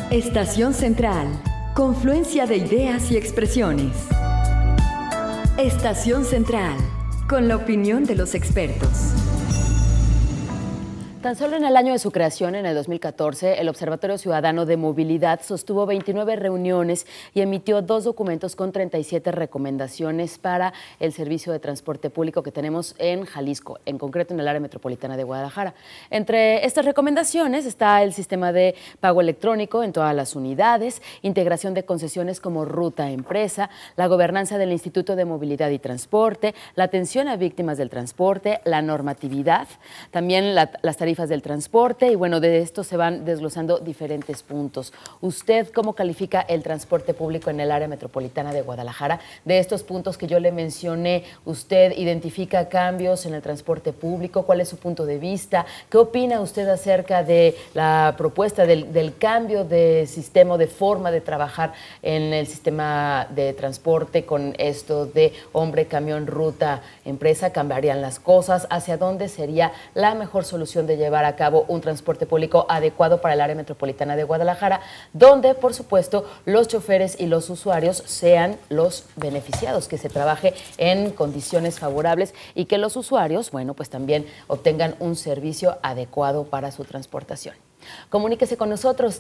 Estación Central, confluencia de ideas y expresiones. Estación Central, con la opinión de los expertos. Tan solo en el año de su creación, en el 2014, el Observatorio Ciudadano de Movilidad sostuvo 29 reuniones y emitió 2 documentos con 37 recomendaciones para el servicio de transporte público que tenemos en Jalisco, en concreto en el área metropolitana de Guadalajara. Entre estas recomendaciones está el sistema de pago electrónico en todas las unidades, integración de concesiones como ruta empresa, la gobernanza del Instituto de Movilidad y Transporte, la atención a víctimas del transporte, la normatividad, también las tarifas del transporte y bueno, de esto se van desglosando diferentes puntos. ¿Usted cómo califica el transporte público en el área metropolitana de Guadalajara? De estos puntos que yo le mencioné, ¿usted identifica cambios en el transporte público? ¿Cuál es su punto de vista? ¿Qué opina usted acerca de la propuesta del cambio de sistema, de forma de trabajar en el sistema de transporte con esto de hombre, camión, ruta, empresa? ¿Cambiarían las cosas? ¿Hacia dónde sería la mejor solución de llevar a cabo un transporte público adecuado para el área metropolitana de Guadalajara, donde, por supuesto, los choferes y los usuarios sean los beneficiados, que se trabaje en condiciones favorables y que los usuarios, bueno, pues también obtengan un servicio adecuado para su transportación? Comuníquese con nosotros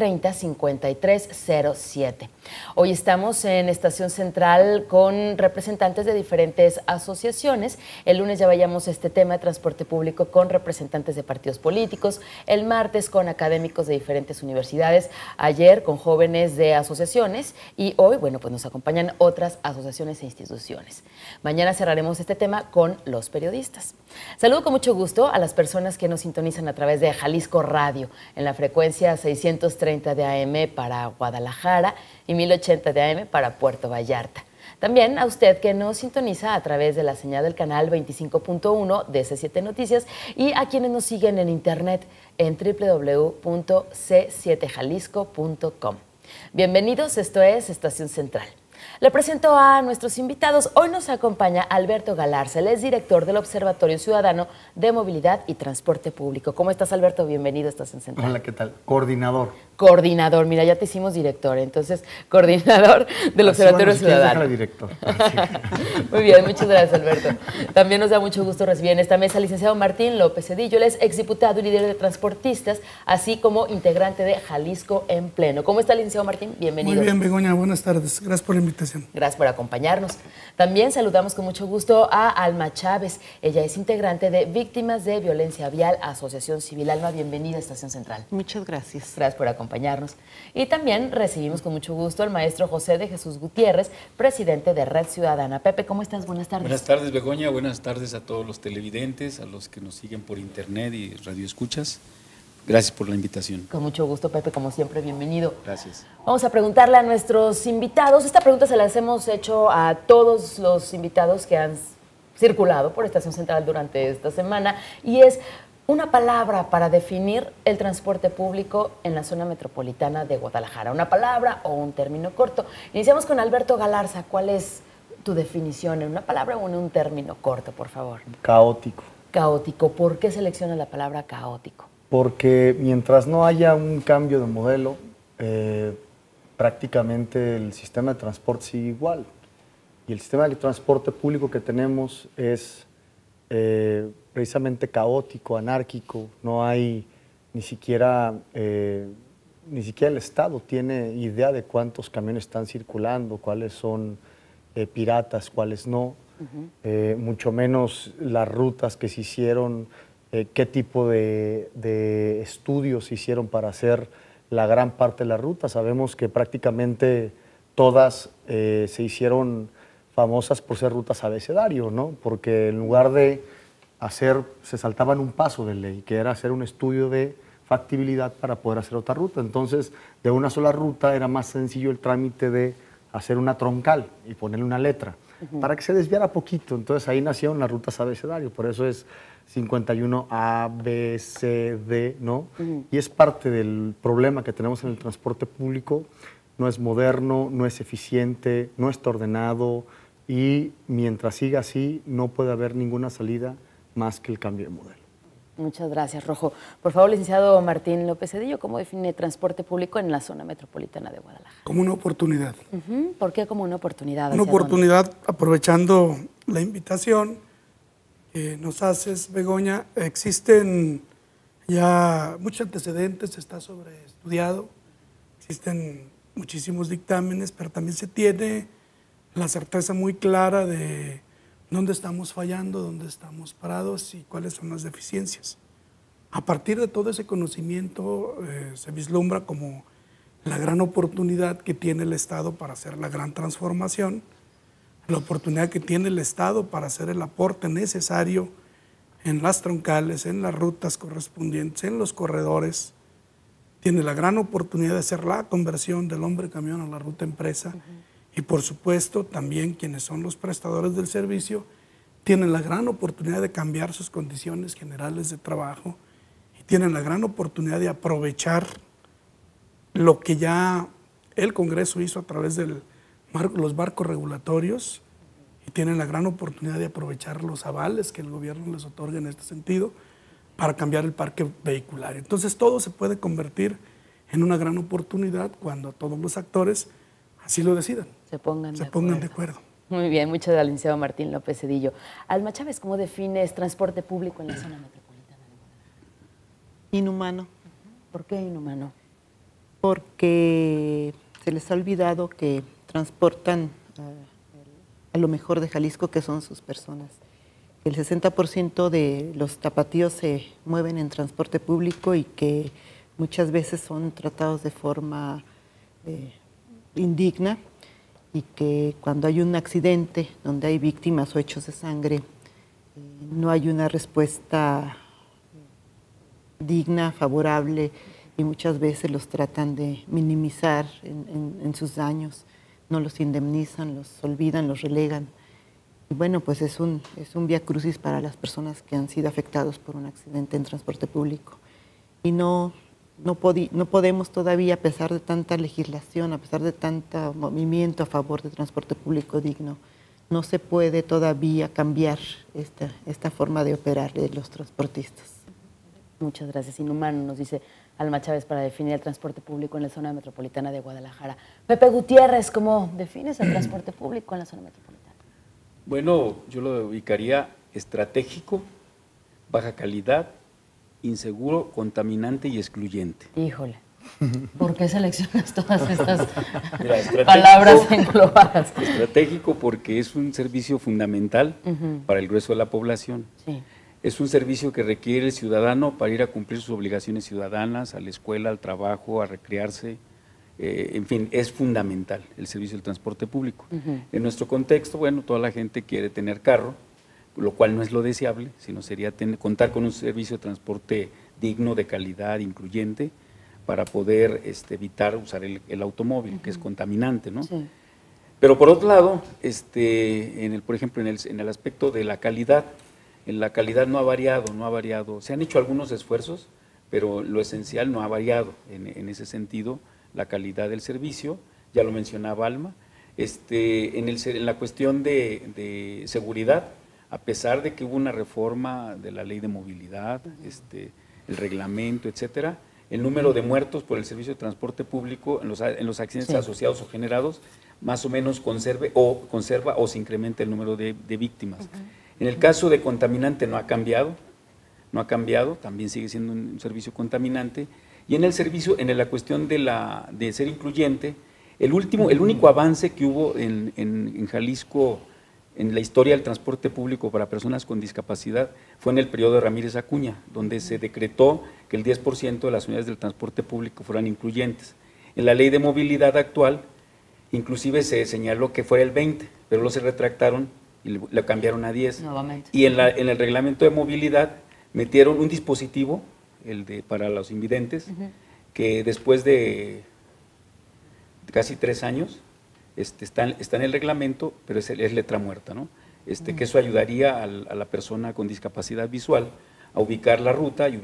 3030-5307. Hoy estamos en Estación Central con representantes de diferentes asociaciones. El lunes ya veíamos este tema de transporte público con representantes de partidos políticos, el martes con académicos de diferentes universidades, ayer con jóvenes de asociaciones y hoy, bueno, pues nos acompañan otras asociaciones e instituciones. Mañana cerraremos este tema con los periodistas. Saludo con mucho gusto a las personas que nos sintonizan a través de Jalisco Radio, en la frecuencia 630 de AM para Guadalajara y 1080 de AM para Puerto Vallarta. También a usted que nos sintoniza a través de la señal del canal 25.1 de C7 Noticias y a quienes nos siguen en internet en www.c7jalisco.com. Bienvenidos, esto es Estación Central. Le presento a nuestros invitados. Hoy nos acompaña Alberto Galarza, él es director del Observatorio Ciudadano de Movilidad y Transporte Público. ¿Cómo estás, Alberto? Bienvenido a Estación Central. Hola, ¿qué tal? Coordinador. Coordinador, mira, ya te hicimos director, entonces, coordinador del Observatorio Ciudadano. Director. Muy bien, muchas gracias, Alberto. También nos da mucho gusto recibir en esta mesa al licenciado Martín López Cedillo, él es exdiputado y líder de transportistas, así como integrante de Jalisco en Pleno. ¿Cómo está, licenciado Martín? Bienvenido. Muy bien, Begoña, buenas tardes. Gracias por la invitación. Gracias por acompañarnos. También saludamos con mucho gusto a Alma Chávez. Ella es integrante de Víctimas de Violencia Vial, Asociación Civil. Alma, bienvenida a Estación Central. Muchas gracias. Gracias por acompañarnos. Y también recibimos con mucho gusto al maestro José de Jesús Gutiérrez, presidente de Red Ciudadana. Pepe, ¿cómo estás? Buenas tardes. Buenas tardes, Begoña. Buenas tardes a todos los televidentes, a los que nos siguen por internet y radioescuchas. Gracias por la invitación. Con mucho gusto, Pepe, como siempre, bienvenido. Gracias. Vamos a preguntarle a nuestros invitados. Esta pregunta se las hemos hecho a todos los invitados que han circulado por Estación Central durante esta semana y es una palabra para definir el transporte público en la zona metropolitana de Guadalajara. Una palabra o un término corto. Iniciamos con Alberto Galarza. ¿Cuál es tu definición en una palabra o en un término corto, por favor? Caótico. Caótico. ¿Por qué seleccionas la palabra caótico? Porque mientras no haya un cambio de modelo, prácticamente el sistema de transporte sigue igual. Y el sistema de transporte público que tenemos es precisamente caótico, anárquico. No hay ni siquiera el Estado tiene idea de cuántos camiones están circulando, cuáles son piratas, cuáles no. Mucho menos las rutas que se hicieron, qué tipo de estudios se hicieron para hacer la gran parte de la ruta. Sabemos que prácticamente todas se hicieron famosas por ser rutas abecedario, ¿no? Porque en lugar de se saltaban un paso de ley, que era hacer un estudio de factibilidad para poder hacer otra ruta. Entonces, de una sola ruta era más sencillo el trámite de hacer una troncal y ponerle una letra, para que se desviara poquito. Entonces, ahí nacieron las rutas abecedario, por eso es 51 A, B, C, D, ¿no? Y es parte del problema que tenemos en el transporte público. No es moderno, no es eficiente, no está ordenado y mientras siga así no puede haber ninguna salida más que el cambio de modelo. Muchas gracias, Rojo. Por favor, licenciado Martín López Cedillo, ¿cómo define transporte público en la zona metropolitana de Guadalajara? Como una oportunidad. ¿Por qué como una oportunidad? Una oportunidad, aprovechando la invitación que nos haces, Begoña. Existen ya muchos antecedentes, está sobreestudiado, existen muchísimos dictámenes, pero también se tiene la certeza muy clara de dónde estamos fallando, dónde estamos parados y cuáles son las deficiencias. A partir de todo ese conocimiento se vislumbra como la gran oportunidad que tiene el Estado para hacer la gran transformación, la oportunidad que tiene el Estado para hacer el aporte necesario en las troncales, en las rutas correspondientes, en los corredores. Tiene la gran oportunidad de hacer la conversión del hombre camión a la ruta empresa. Y por supuesto también quienes son los prestadores del servicio tienen la gran oportunidad de cambiar sus condiciones generales de trabajo y tienen la gran oportunidad de aprovechar lo que ya el Congreso hizo a través de los marcos regulatorios y tienen la gran oportunidad de aprovechar los avales que el gobierno les otorga en este sentido para cambiar el parque vehicular. Entonces todo se puede convertir en una gran oportunidad cuando todos los actores así lo decidan. Se pongan de acuerdo. Muy bien, muchas gracias, licenciado Martín López Cedillo. Alma Chávez, ¿cómo defines transporte público en la zona metropolitana de Guadalajara? Inhumano. ¿Por qué inhumano? Porque se les ha olvidado que transportan a lo mejor de Jalisco, que son sus personas. El 60% de los tapatíos se mueven en transporte público y que muchas veces son tratados de forma indigna y que cuando hay un accidente donde hay víctimas o hechos de sangre, no hay una respuesta digna, favorable, y muchas veces los tratan de minimizar en sus daños, no los indemnizan, los olvidan, los relegan. Y bueno, pues es un vía crucis para las personas que han sido afectados por un accidente en transporte público. Y no podemos todavía, a pesar de tanta legislación, a pesar de tanto movimiento a favor de transporte público digno, no se puede todavía cambiar esta forma de operar de los transportistas. Muchas gracias. Inhumano, nos dice Alma Chávez, para definir el transporte público en la zona metropolitana de Guadalajara. Pepe Gutiérrez, ¿cómo defines el transporte público en la zona metropolitana? Bueno, yo lo ubicaría estratégico, baja calidad, inseguro, contaminante y excluyente. Híjole, ¿por qué seleccionas todas estas palabras englobadas? Estratégico porque es un servicio fundamental para el grueso de la población. Sí. Es un servicio que requiere el ciudadano para ir a cumplir sus obligaciones ciudadanas, a la escuela, al trabajo, a recrearse. En fin, es fundamental el servicio del transporte público. En nuestro contexto, bueno, toda la gente quiere tener carro, lo cual no es lo deseable, sino sería contar con un servicio de transporte digno, de calidad, incluyente, para poder evitar usar el automóvil, que es contaminante, ¿no? Sí. Pero por otro lado, por ejemplo, en el aspecto de la calidad no ha variado. Se han hecho algunos esfuerzos, pero lo esencial no ha variado en ese sentido, la calidad del servicio, ya lo mencionaba Alma. En la cuestión de seguridad, a pesar de que hubo una reforma de la ley de movilidad, el reglamento, etcétera, el número de muertos por el servicio de transporte público en los accidentes asociados o generados más o menos conserva o se incrementa el número de víctimas. En el caso de contaminante no ha cambiado, también sigue siendo un servicio contaminante. Y en el servicio, en la cuestión de ser incluyente, el único avance que hubo en Jalisco en la historia del transporte público para personas con discapacidad fue en el periodo de Ramírez Acuña, donde se decretó que el 10% de las unidades del transporte público fueran incluyentes. En la ley de movilidad actual, inclusive se señaló que fuera el 20%, pero luego se retractaron y lo cambiaron a 10%. Nuevamente. Y en el reglamento de movilidad metieron un dispositivo, para los invidentes, que después de casi 3 años está en el reglamento, pero es letra muerta, ¿no? Que eso ayudaría a la persona con discapacidad visual a ubicar la ruta y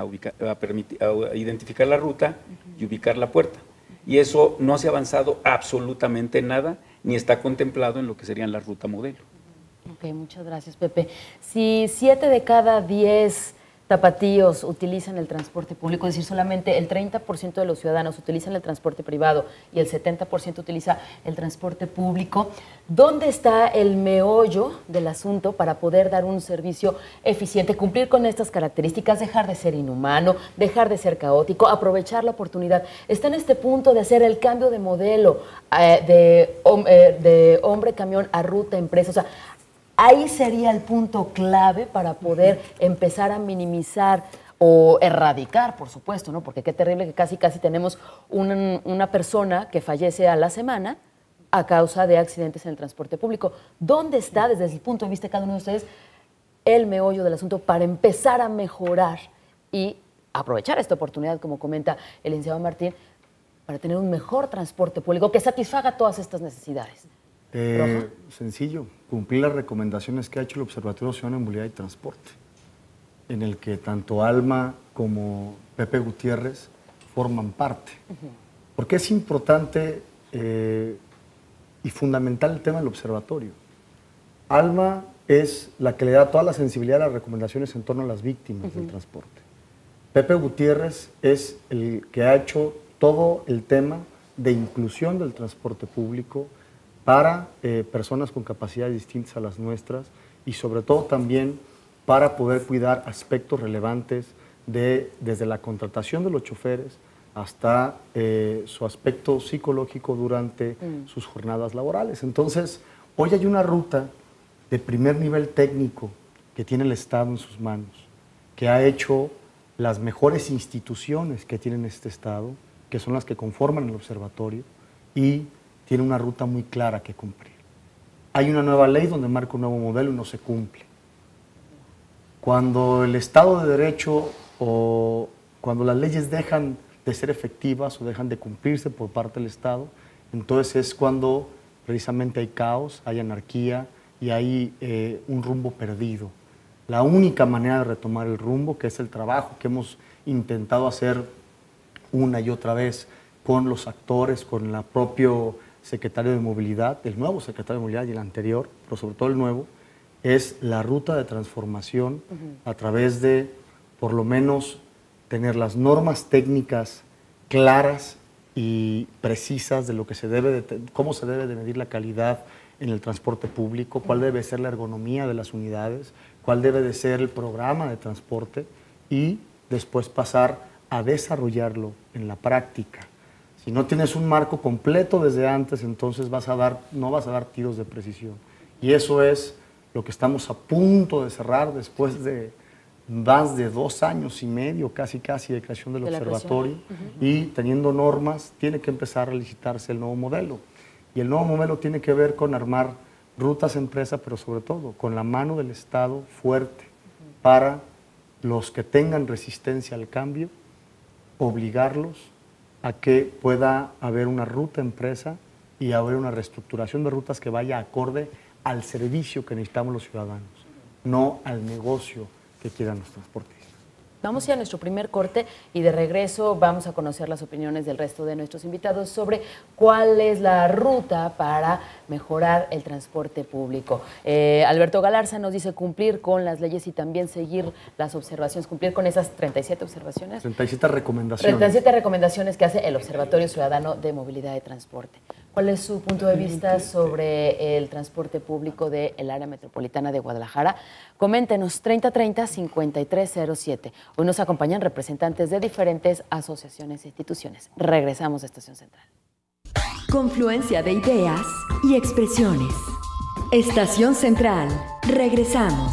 a identificar la ruta y ubicar la puerta. Y eso no se ha avanzado absolutamente nada, ni está contemplado en lo que serían la ruta modelo. Ok, muchas gracias, Pepe. Si 7 de cada 10 tapatíos utilizan el transporte público, es decir, solamente el 30% de los ciudadanos utilizan el transporte privado y el 70% utiliza el transporte público. ¿Dónde está el meollo del asunto para poder dar un servicio eficiente, cumplir con estas características, dejar de ser inhumano, dejar de ser caótico, aprovechar la oportunidad? Está en este punto de hacer el cambio de modelo de hombre camión a ruta empresa. O sea, ahí sería el punto clave para poder empezar a minimizar o erradicar, por supuesto, ¿no? Porque qué terrible que casi tenemos una persona que fallece a la semana a causa de accidentes en el transporte público. ¿Dónde está, desde el punto de vista de cada uno de ustedes, el meollo del asunto para empezar a mejorar y aprovechar esta oportunidad, como comenta el licenciado Martín, para tener un mejor transporte público que satisfaga todas estas necesidades? Sencillo, cumplir las recomendaciones que ha hecho el Observatorio Ciudadano de Movilidad y Transporte, en el que tanto Alma como Pepe Gutiérrez forman parte. Porque es importante y fundamental el tema del observatorio. Alma es la que le da toda la sensibilidad a las recomendaciones en torno a las víctimas del transporte. Pepe Gutiérrez es el que ha hecho todo el tema de inclusión del transporte público para personas con capacidades distintas a las nuestras y sobre todo también para poder cuidar aspectos relevantes desde la contratación de los choferes hasta su aspecto psicológico durante sus jornadas laborales. Entonces, hoy hay una ruta de primer nivel técnico que tiene el Estado en sus manos, que ha hecho las mejores instituciones que tienen este Estado, que son las que conforman el observatorio, y tiene una ruta muy clara que cumplir. Hay una nueva ley donde marca un nuevo modelo y no se cumple. Cuando el Estado de Derecho o cuando las leyes dejan de ser efectivas o dejan de cumplirse por parte del Estado, entonces es cuando precisamente hay caos, hay anarquía y hay un rumbo perdido. La única manera de retomar el rumbo, que es el trabajo que hemos intentado hacer una y otra vez con los actores, con el propio secretario de Movilidad, el nuevo secretario de Movilidad y el anterior, pero sobre todo el nuevo, es la ruta de transformación a través de, por lo menos, tener las normas técnicas claras y precisas de lo que se debe cómo se debe de medir la calidad en el transporte público, cuál debe ser la ergonomía de las unidades, cuál debe de ser el programa de transporte y después pasar a desarrollarlo en la práctica. Si no tienes un marco completo desde antes, entonces no vas a dar tiros de precisión. Y eso es lo que estamos a punto de cerrar después de más de 2 años y medio, casi de creación del observatorio. Y teniendo normas, tiene que empezar a licitarse el nuevo modelo. Y el nuevo modelo tiene que ver con armar rutas empresa, pero sobre todo con la mano del Estado fuerte para los que tengan resistencia al cambio, obligarlos a que pueda haber una ruta empresa y haber una reestructuración de rutas que vaya acorde al servicio que necesitamos los ciudadanos, no al negocio que quieran los transportistas. Vamos a ir a nuestro primer corte y de regreso vamos a conocer las opiniones del resto de nuestros invitados sobre cuál es la ruta para mejorar el transporte público. Alberto Galarza nos dice cumplir con las leyes y también seguir las observaciones, cumplir con esas 37 observaciones. 37 recomendaciones. 37 recomendaciones que hace el Observatorio Ciudadano de Movilidad y Transporte. ¿Cuál es su punto de vista sobre el transporte público del área metropolitana de Guadalajara? Coméntenos 3030-5307. Hoy nos acompañan representantes de diferentes asociaciones e instituciones. Regresamos a Estación Central. Confluencia de ideas y expresiones. Estación Central. Regresamos.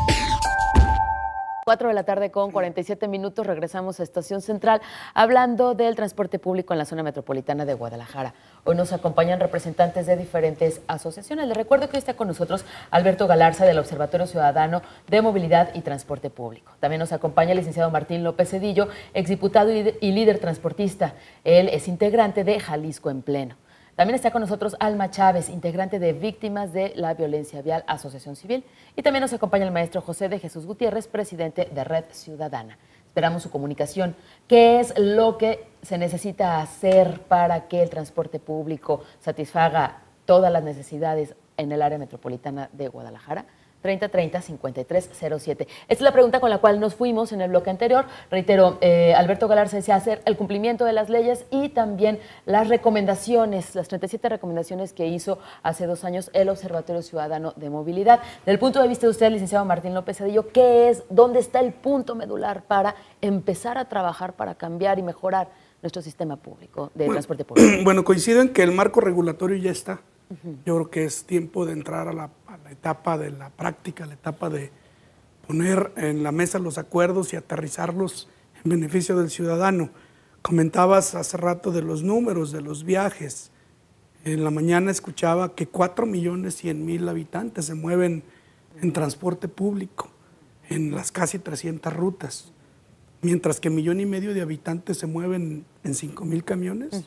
4 de la tarde con 47 minutos, regresamos a Estación Central hablando del transporte público en la zona metropolitana de Guadalajara. Hoy nos acompañan representantes de diferentes asociaciones. Les recuerdo que hoy está con nosotros Alberto Galarza del Observatorio Ciudadano de Movilidad y Transporte Público. También nos acompaña el licenciado Martín López Cedillo, exdiputado y líder transportista. Él es integrante de Jalisco en Pleno. También está con nosotros Alma Chávez, integrante de Víctimas de la Violencia Vial, Asociación Civil. Y también nos acompaña el maestro José de Jesús Gutiérrez, presidente de Red Ciudadana. Esperamos su comunicación. ¿Qué es lo que se necesita hacer para que el transporte público satisfaga todas las necesidades en el área metropolitana de Guadalajara? 3030-5307. Esta es la pregunta con la cual nos fuimos en el bloque anterior. Reitero, Alberto Galarza decía hacer el cumplimiento de las leyes y también las recomendaciones, las 37 recomendaciones que hizo hace 2 años el Observatorio Ciudadano de Movilidad. Desde el punto de vista de usted, licenciado Martín López Cedillo, ¿dónde está el punto medular para empezar a trabajar para cambiar y mejorar nuestro sistema público de transporte público? Bueno, coincido en que el marco regulatorio ya está. Yo creo que es tiempo de entrar a la etapa de la práctica, la etapa de poner en la mesa los acuerdos y aterrizarlos en beneficio del ciudadano. Comentabas hace rato de los números, de los viajes. En la mañana escuchaba que 4.100.000 habitantes se mueven en transporte público, en las casi 300 rutas, mientras que 1,5 millones de habitantes se mueven en 5,000 camiones,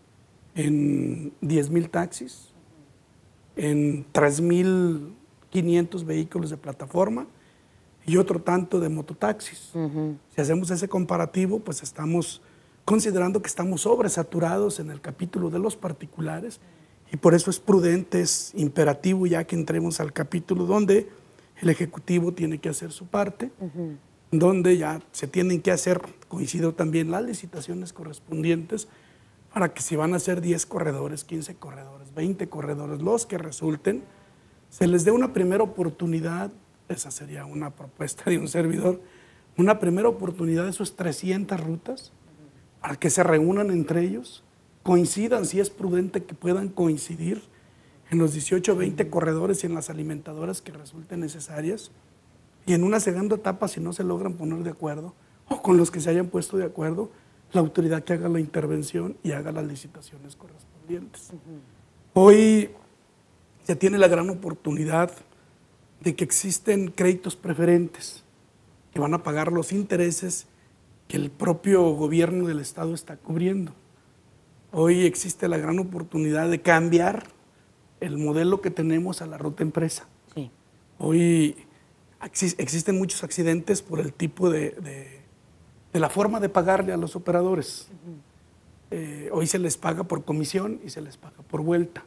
en 10,000 taxis, en 3,500 vehículos de plataforma y otro tanto de mototaxis. Si hacemos ese comparativo, pues estamos considerando que estamos sobresaturados en el capítulo de los particulares y por eso es prudente, es imperativo ya que entremos al capítulo donde el Ejecutivo tiene que hacer su parte, donde ya se tienen que hacer, coincido también, las licitaciones correspondientes para que si van a ser 10 corredores, 15 corredores, 20 corredores, los que resulten, se les dé una primera oportunidad, esa sería una propuesta de un servidor, una primera oportunidad de esos 300 rutas, para que se reúnan entre ellos, coincidan, si es prudente que puedan coincidir en los 18 o 20 corredores y en las alimentadoras que resulten necesarias, y en una segunda etapa, si no se logran poner de acuerdo, o con los que se hayan puesto de acuerdo, la autoridad que haga la intervención y haga las licitaciones correspondientes. Hoy se tiene la gran oportunidad de que existen créditos preferentes que van a pagar los intereses que el propio gobierno del Estado está cubriendo. Hoy existe la gran oportunidad de cambiar el modelo que tenemos a la ruta empresa. Sí. Hoy existen muchos accidentes por el tipo de la forma de pagarle a los operadores. Hoy se les paga por comisión y se les paga por vuelta.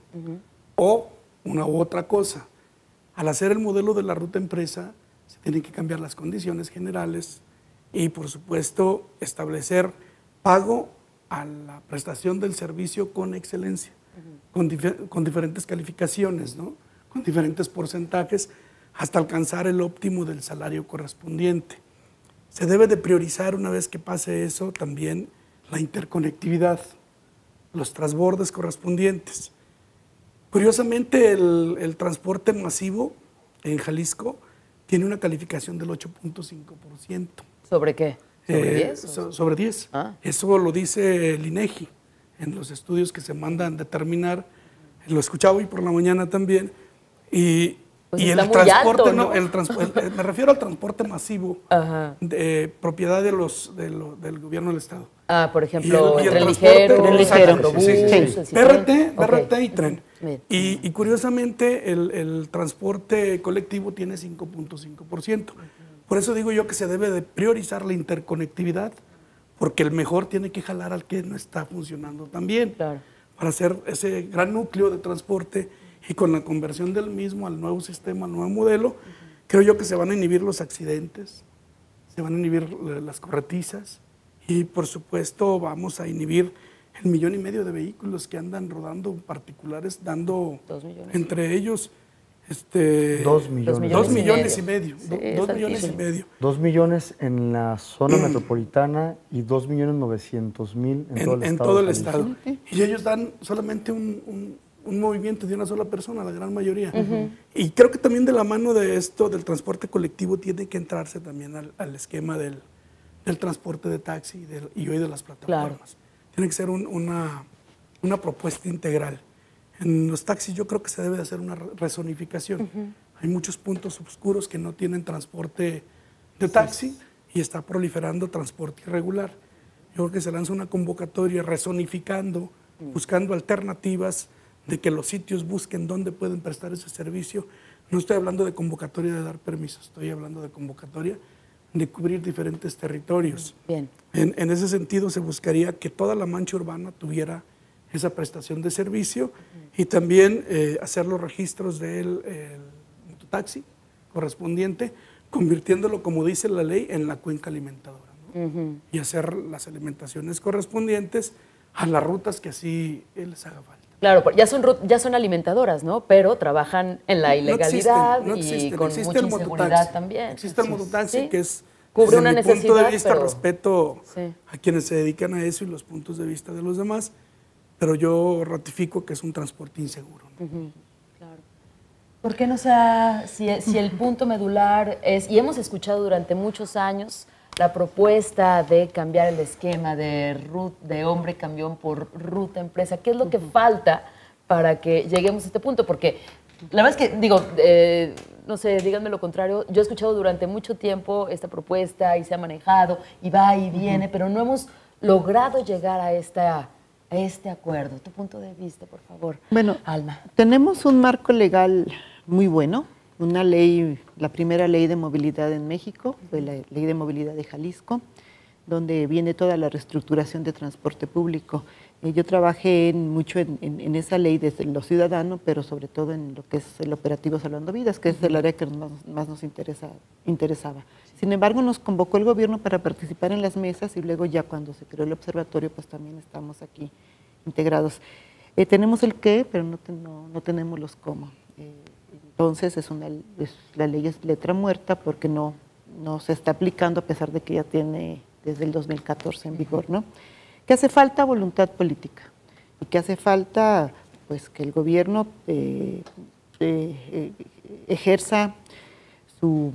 O una u otra cosa. Al hacer el modelo de la ruta empresa, se tienen que cambiar las condiciones generales y, por supuesto, establecer pago a la prestación del servicio con excelencia, con diferentes calificaciones, ¿no? Con diferentes porcentajes, hasta alcanzar el óptimo del salario correspondiente. Se debe de priorizar, una vez que pase eso, también la interconectividad, los transbordes correspondientes. Curiosamente, el transporte masivo en Jalisco tiene una calificación del 8.5%. ¿Sobre qué? ¿Sobre 10? Sobre 10. Ah. Eso lo dice el INEGI en los estudios que se mandan determinar. Lo escuchaba hoy por la mañana también. Y el transporte, alto, ¿no? Me refiero al transporte masivo de propiedad del gobierno del Estado. Ah, por ejemplo, el tren ligero, BRT y tren. Y curiosamente el transporte colectivo tiene 5.5%. Por eso digo yo que se debe de priorizar la interconectividad, porque el mejor tiene que jalar al que no está funcionando tan bien. Claro. Para hacer ese gran núcleo de transporte y con la conversión del mismo al nuevo sistema, al nuevo modelo, creo yo que se van a inhibir los accidentes, se van a inhibir las corretizas y, por supuesto, vamos a inhibir el 1,5 millones de vehículos que andan rodando particulares, dando 2 millones. entre ellos 2 millones. 2 millones y medio. Sí, 2 millones y medio. 2 millones en la zona metropolitana y 2.900.000 en todo el estado. Y ellos dan solamente un movimiento de una sola persona, la gran mayoría. Y creo que también de la mano de esto, del transporte colectivo, tiene que entrarse también al esquema del transporte de taxi y hoy de las plataformas. Claro. Tiene que ser una propuesta integral. En los taxis yo creo que se debe de hacer una rezonificación. Hay muchos puntos oscuros que no tienen transporte de taxi y está proliferando transporte irregular. Yo creo que se lanza una convocatoria rezonificando, buscando alternativas de que los sitios busquen dónde pueden prestar ese servicio. No estoy hablando de convocatoria de dar permisos, estoy hablando de convocatoria de cubrir diferentes territorios. Bien. En ese sentido se buscaría que toda la mancha urbana tuviera esa prestación de servicio y también hacer los registros del mototaxi correspondiente, convirtiéndolo, como dice la ley, en la cuenca alimentadora, ¿no? Y hacer las alimentaciones correspondientes a las rutas que así les haga falta. Claro, ya son alimentadoras, ¿no? Pero trabajan en la ilegalidad no existen, y con existe mucha el inseguridad mototaxi. también. Existe el mototaxi, sí, que es, cubre desde una mi punto necesidad, de vista, pero respeto sí, a quienes se dedican a eso y los puntos de vista de los demás, pero yo ratifico que es un transporte inseguro, ¿no? claro. ¿Por qué no sea, si el punto medular es, y hemos escuchado durante muchos años la propuesta de cambiar el esquema de hombre camión por ruta empresa? ¿Qué es lo que falta para que lleguemos a este punto? Porque la verdad es que, digo, no sé, díganme lo contrario, yo he escuchado durante mucho tiempo esta propuesta y se ha manejado y va y viene, pero no hemos logrado llegar a este acuerdo. Tu punto de vista, por favor, bueno, Alma. Tenemos un marco legal muy bueno, una ley, la primera ley de movilidad en México, fue la Ley de Movilidad de Jalisco, donde viene toda la reestructuración de transporte público. Yo trabajé mucho en esa ley desde lo ciudadano, pero sobre todo en lo que es el operativo Salvando Vidas, que es el área que más nos interesaba. Sin embargo, nos convocó el gobierno para participar en las mesas y luego ya cuando se creó el observatorio, pues también estamos aquí integrados. Tenemos el qué, pero no tenemos los cómo. Entonces, la ley es letra muerta porque no se está aplicando a pesar de que ya tiene desde el 2014 en vigor, ¿no? Que hace falta voluntad política y que hace falta, pues, que el gobierno ejerza su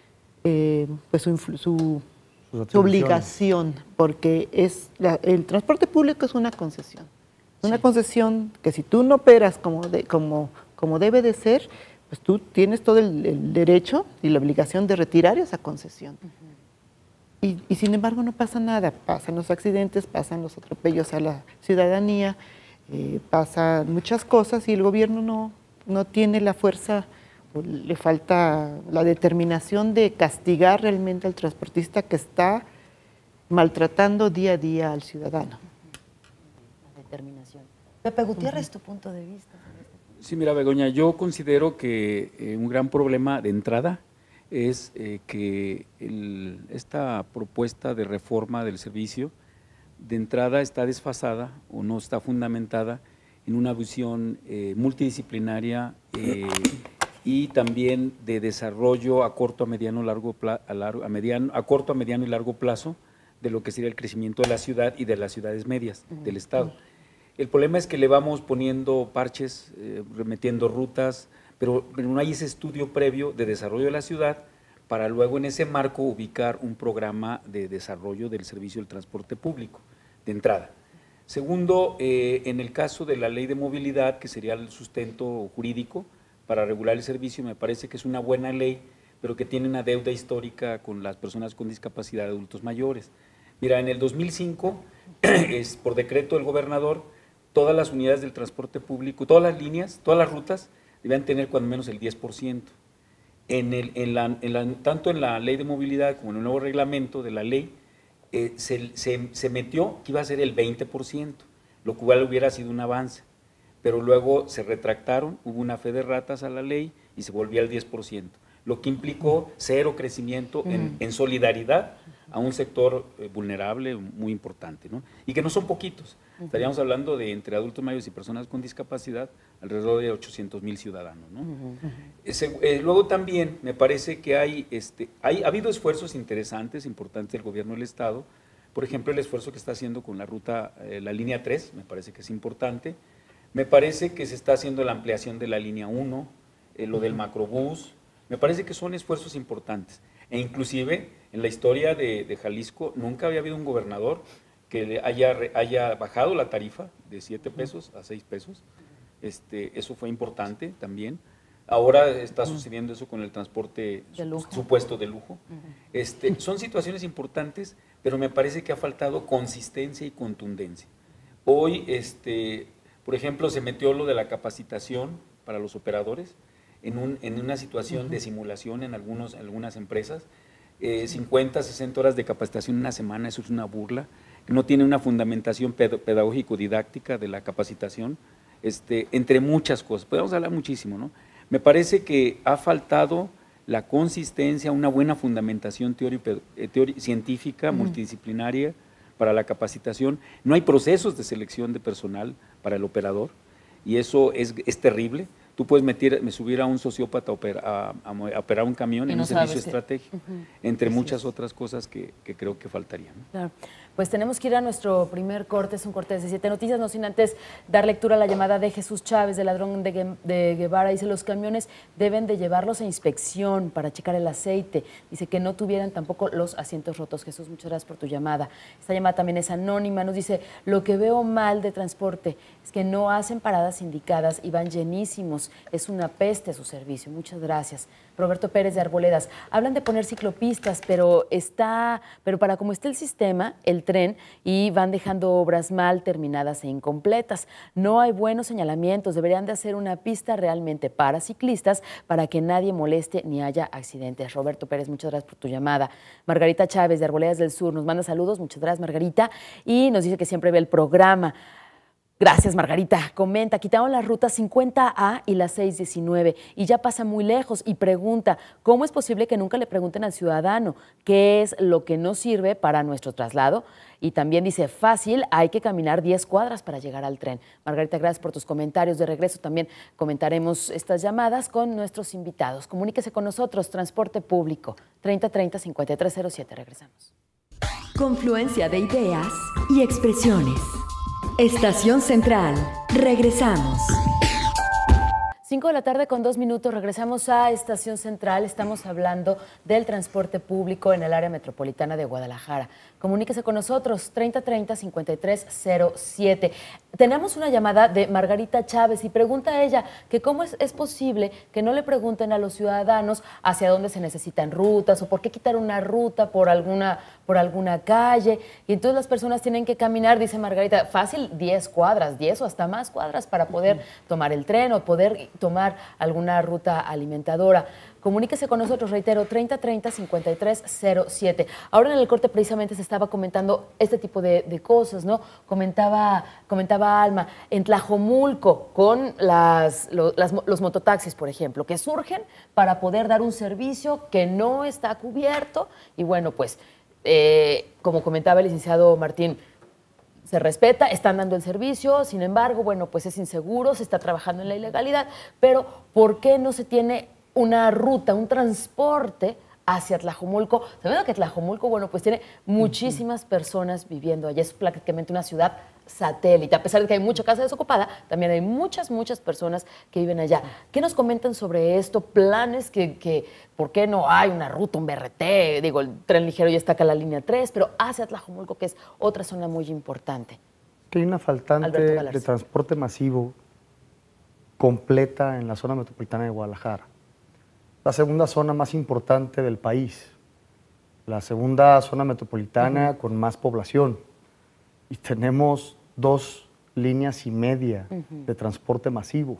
obligación, porque el transporte público es una concesión. Una concesión que si tú no operas como debe de ser, pues tú tienes todo el derecho y la obligación de retirar esa concesión. Y sin embargo no pasa nada, pasan los accidentes, pasan los atropellos a la ciudadanía, pasan muchas cosas y el gobierno no tiene la fuerza, le falta la determinación de castigar realmente al transportista que está maltratando día a día al ciudadano. La determinación. Pepe Gutiérrez, tu punto de vista. Sí, mira, Begoña, yo considero que un gran problema de entrada es que esta propuesta de reforma del servicio de entrada está desfasada o no está fundamentada en una visión multidisciplinaria y también de desarrollo a corto, a mediano y largo plazo de lo que sería el crecimiento de la ciudad y de las ciudades medias del Estado. El problema es que le vamos poniendo parches, remetiendo rutas, pero no hay ese estudio previo de desarrollo de la ciudad para luego en ese marco ubicar un programa de desarrollo del servicio del transporte público, de entrada. Segundo, en el caso de la ley de movilidad, que sería el sustento jurídico para regular el servicio, me parece que es una buena ley, pero que tiene una deuda histórica con las personas con discapacidad de adultos mayores. Mira, en el 2005, por decreto del gobernador, todas las unidades del transporte público, todas las líneas, todas las rutas, debían tener cuando menos el 10%. Tanto en la ley de movilidad como en el nuevo reglamento de la ley, se metió que iba a ser el 20%, lo cual hubiera sido un avance, pero luego se retractaron, hubo una fe de ratas a la ley y se volvió al 10%, lo que implicó cero crecimiento en solidaridad a un sector vulnerable muy importante, ¿no? Y que no son poquitos. Estaríamos hablando de entre adultos mayores y personas con discapacidad, alrededor de 800,000 ciudadanos, ¿no? Luego también me parece que ha habido esfuerzos interesantes, importantes del gobierno del Estado. Por ejemplo, el esfuerzo que está haciendo con la ruta, la línea 3, me parece que es importante. Me parece que se está haciendo la ampliación de la línea 1, lo del macrobús. Me parece que son esfuerzos importantes. E inclusive en la historia de Jalisco nunca había habido un gobernador que haya bajado la tarifa de 7 pesos a 6 pesos. Eso fue importante también. Ahora está sucediendo eso con el transporte supuesto de lujo. Son situaciones importantes, pero me parece que ha faltado consistencia y contundencia. Hoy, por ejemplo, se metió lo de la capacitación para los operadores en una situación de simulación en algunas empresas. 50, 60 horas de capacitación en una semana, eso es una burla. No tiene una fundamentación pedagógico-didáctica de la capacitación, entre muchas cosas. Podemos hablar muchísimo, ¿no? Me parece que ha faltado la consistencia, una buena fundamentación científica, multidisciplinaria para la capacitación. No hay procesos de selección de personal para el operador y eso es terrible. Tú puedes subir a un sociópata a operar un camión en un servicio estratégico, entre muchas otras cosas que creo que faltarían, ¿no? Claro. Pues tenemos que ir a nuestro primer corte, es un corte de 7 noticias, no sin antes dar lectura a la llamada de Jesús Chávez, del ladrón de Guevara. Dice, los camiones deben de llevarlos a inspección para checar el aceite. Dice que no tuvieran tampoco los asientos rotos. Jesús, muchas gracias por tu llamada. Esta llamada también es anónima, nos dice, lo que veo mal de transporte es que no hacen paradas indicadas y van llenísimos. Es una peste su servicio. Muchas gracias. Roberto Pérez de Arboledas, hablan de poner ciclopistas, pero para como está el sistema, el tren, y van dejando obras mal terminadas e incompletas. No hay buenos señalamientos, deberían de hacer una pista realmente para ciclistas para que nadie moleste ni haya accidentes. Roberto Pérez, muchas gracias por tu llamada. Margarita Chávez de Arboledas del Sur nos manda saludos, muchas gracias Margarita, y nos dice que siempre ve el programa. Gracias, Margarita. Comenta, quitaron las rutas 50A y la 619 y ya pasa muy lejos y pregunta, ¿cómo es posible que nunca le pregunten al ciudadano qué es lo que no sirve para nuestro traslado? Y también dice, fácil, hay que caminar 10 cuadras para llegar al tren. Margarita, gracias por tus comentarios. De regreso también comentaremos estas llamadas con nuestros invitados. Comuníquese con nosotros, Transporte Público, 3030-5307. Regresamos. Confluencia de ideas y expresiones. Estación Central. Regresamos. 5 de la tarde con 2 minutos, regresamos a Estación Central. Estamos hablando del transporte público en el área metropolitana de Guadalajara. Comuníquese con nosotros, 3030-5307. Tenemos una llamada de Margarita Chávez y pregunta a ella que cómo es posible que no le pregunten a los ciudadanos hacia dónde se necesitan rutas o por qué quitar una ruta por alguna calle. Y entonces las personas tienen que caminar, dice Margarita, fácil 10 cuadras, 10 o hasta más cuadras para poder tomar el tren o poder tomar alguna ruta alimentadora. Comuníquese con nosotros, reitero, 3030-5307. Ahora en el corte precisamente se estaba comentando este tipo de cosas, ¿no? Comentaba Alma, en Tlajomulco, con los mototaxis, por ejemplo, que surgen para poder dar un servicio que no está cubierto. Y bueno, pues, como comentaba el licenciado Martín, se respeta, están dando el servicio, sin embargo, bueno, pues es inseguro, se está trabajando en la ilegalidad, pero ¿por qué no se tiene una ruta, un transporte hacia Tlajomulco? Sabiendo que Tlajomulco, bueno, pues tiene muchísimas personas viviendo allá, es prácticamente una ciudad satélite. A pesar de que hay mucha casa desocupada, también hay muchas personas que viven allá. ¿Qué nos comentan sobre esto? Planes que ¿por qué no hay una ruta, un BRT? Digo, el tren ligero ya está acá en la línea 3, pero hacia Tlajomulco, que es otra zona muy importante. Que hay una faltante de transporte masivo completa en la zona metropolitana de Guadalajara. La segunda zona más importante del país, la segunda zona metropolitana con más población. Y tenemos 2,5 líneas de transporte masivo.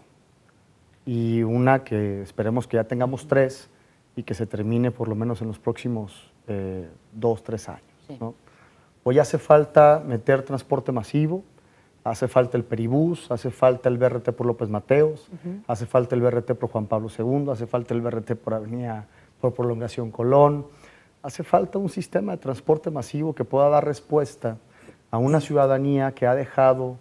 Y una que esperemos que ya tengamos 3 y que se termine por lo menos en los próximos 2, 3 años. Sí. ¿No? Hoy hace falta meter transporte masivo, hace falta el Peribús, hace falta el BRT por López Mateos, hace falta el BRT por Juan Pablo II, hace falta el BRT por Prolongación Colón, hace falta un sistema de transporte masivo que pueda dar respuesta a una ciudadanía que ha dejado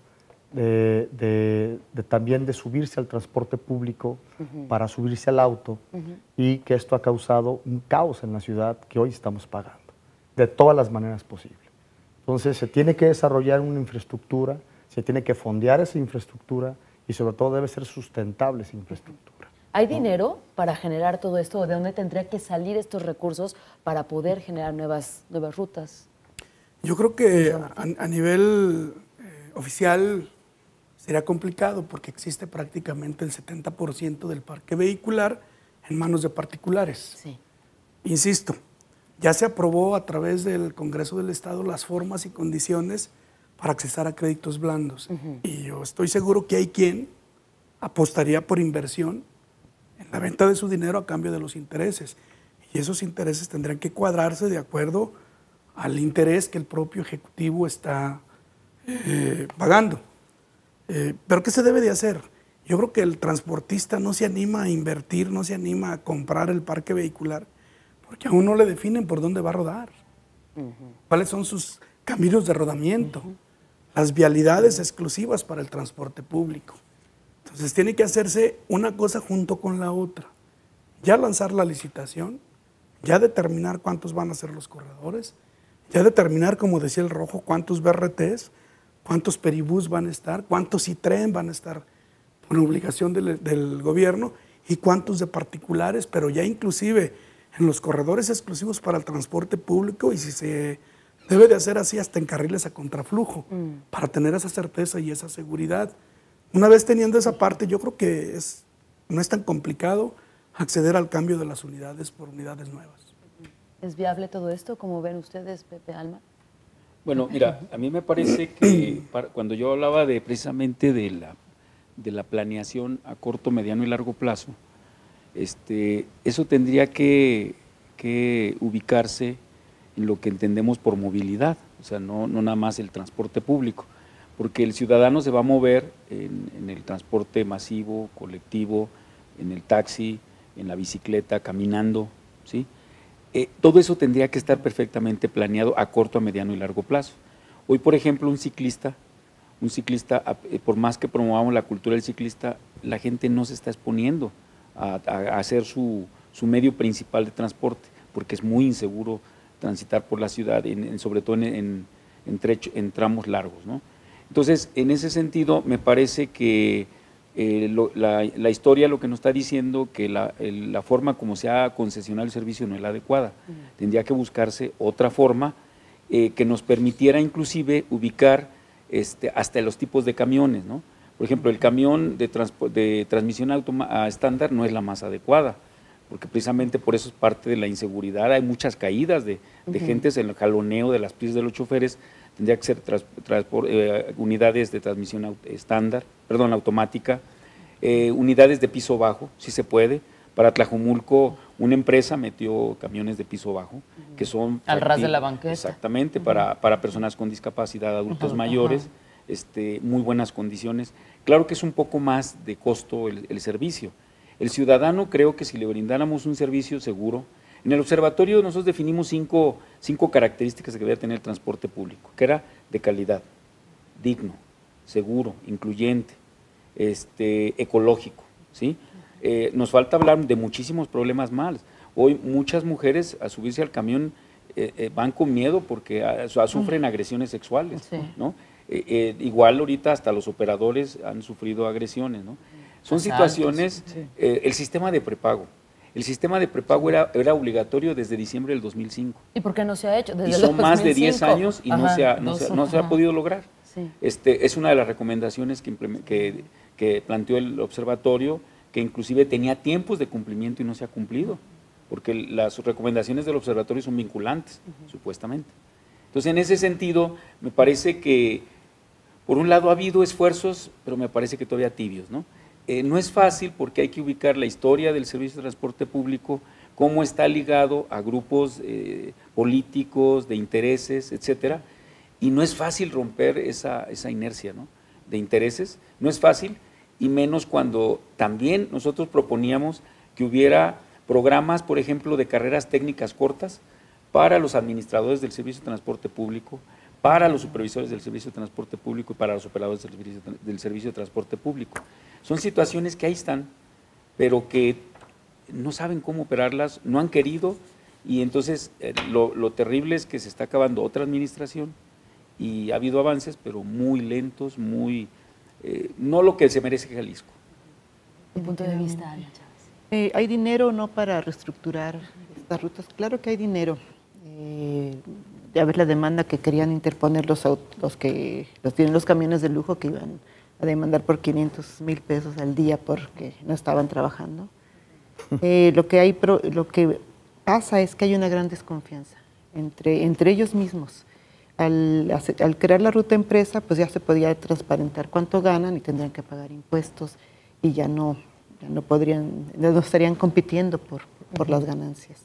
también de subirse al transporte público para subirse al auto y que esto ha causado un caos en la ciudad que hoy estamos pagando, de todas las maneras posibles. Entonces se tiene que desarrollar una infraestructura, se tiene que fondear esa infraestructura y sobre todo debe ser sustentable esa infraestructura. ¿Hay dinero para generar todo esto? ¿De dónde tendría que salir estos recursos para poder generar nuevas rutas? Yo creo que a nivel oficial sería complicado porque existe prácticamente el 70% del parque vehicular en manos de particulares. Sí. Insisto, ya se aprobó a través del Congreso del Estado las formas y condiciones para accesar a créditos blandos. Y yo estoy seguro que hay quien apostaría por inversión en la venta de su dinero a cambio de los intereses. Y esos intereses tendrán que cuadrarse de acuerdo al interés que el propio Ejecutivo está pagando. ¿Pero qué se debe de hacer? Yo creo que el transportista no se anima a invertir, no se anima a comprar el parque vehicular, porque aún no le definen por dónde va a rodar, cuáles son sus caminos de rodamiento, las vialidades exclusivas para el transporte público. Entonces tiene que hacerse una cosa junto con la otra. Ya lanzar la licitación, ya determinar cuántos van a ser los corredores, ya determinar, como decía el Rojo, cuántos BRTs, cuántos peribús van a estar, cuántos ITREN van a estar por obligación del gobierno y cuántos de particulares, pero ya inclusive en los corredores exclusivos para el transporte público, y si se debe de hacer así hasta en carriles a contraflujo, para tener esa certeza y esa seguridad. Una vez teniendo esa parte, yo creo que no es tan complicado acceder al cambio de las unidades por unidades nuevas. ¿Es viable todo esto? ¿Cómo ven ustedes, Pepe Alma? Bueno, mira, a mí me parece que cuando yo hablaba precisamente de la planeación a corto, mediano y largo plazo, eso tendría que ubicarse en lo que entendemos por movilidad, o sea, no nada más el transporte público, porque el ciudadano se va a mover en el transporte masivo, colectivo, en el taxi, en la bicicleta, caminando, ¿sí? Todo eso tendría que estar perfectamente planeado a corto, a mediano y largo plazo. Hoy, por ejemplo, un ciclista, por más que promovamos la cultura del ciclista, la gente no se está exponiendo a hacer su medio principal de transporte, porque es muy inseguro transitar por la ciudad, sobre todo en tramos largos, ¿no? Entonces, en ese sentido, me parece que la historia lo que nos está diciendo que la forma como se ha concesionado el servicio no es la adecuada. Tendría que buscarse otra forma que nos permitiera inclusive ubicar hasta los tipos de camiones, ¿no? Por ejemplo, el camión de transmisión estándar no es la más adecuada, porque precisamente por eso es parte de la inseguridad. Hay muchas caídas de gentes en el jaloneo de las piezas de los choferes. Tendría que ser unidades de transmisión automática, unidades de piso bajo, si se puede. Para Tlajomulco, una empresa metió camiones de piso bajo, que son… Al ras de la banqueta. Exactamente, para personas con discapacidad, adultos mayores, muy buenas condiciones. Claro que es un poco más de costo el servicio. El ciudadano, creo que si le brindáramos un servicio seguro… En el observatorio nosotros definimos cinco características que debe tener el transporte público, que era de calidad, digno, seguro, incluyente, ecológico, ¿sí? Nos falta hablar de muchísimos problemas más. Hoy muchas mujeres a subirse al camión van con miedo porque sufren agresiones sexuales, ¿no? Igual ahorita hasta los operadores han sufrido agresiones, ¿no? Son situaciones, el sistema de prepago. El sistema de prepago era obligatorio desde diciembre del 2005. ¿Y por qué no se ha hecho? Y son más de 10 años y no se ha podido lograr. Sí. Es una de las recomendaciones que planteó el observatorio, que inclusive tenía tiempos de cumplimiento y no se ha cumplido, porque las recomendaciones del observatorio son vinculantes, supuestamente. Entonces, en ese sentido, me parece que, por un lado, ha habido esfuerzos, pero me parece que todavía tibios, ¿no? No es fácil porque hay que ubicar la historia del servicio de transporte público, cómo está ligado a grupos políticos, de intereses, etcétera, y no es fácil romper esa inercia, ¿no?, de intereses, no es fácil, y menos cuando también nosotros proponíamos que hubiera programas, por ejemplo, de carreras técnicas cortas para los administradores del servicio de transporte público, para los supervisores del servicio de transporte público y para los operadores del servicio de transporte público. Son situaciones que ahí están, pero que no saben cómo operarlas, no han querido, y entonces lo terrible es que se está acabando otra administración y ha habido avances, pero muy lentos, no lo que se merece Jalisco. ¿Tu punto de vista, Ana Chávez? ¿Hay dinero no para reestructurar estas rutas? Claro que hay dinero. Ya ves la demanda que querían interponer los que tienen los camiones de lujo, que iban a demandar por 500,000 pesos al día porque no estaban trabajando. Lo que pasa es que hay una gran desconfianza entre ellos mismos. Al crear la ruta empresa, pues ya se podía transparentar cuánto ganan y tendrían que pagar impuestos y ya no estarían compitiendo por las ganancias.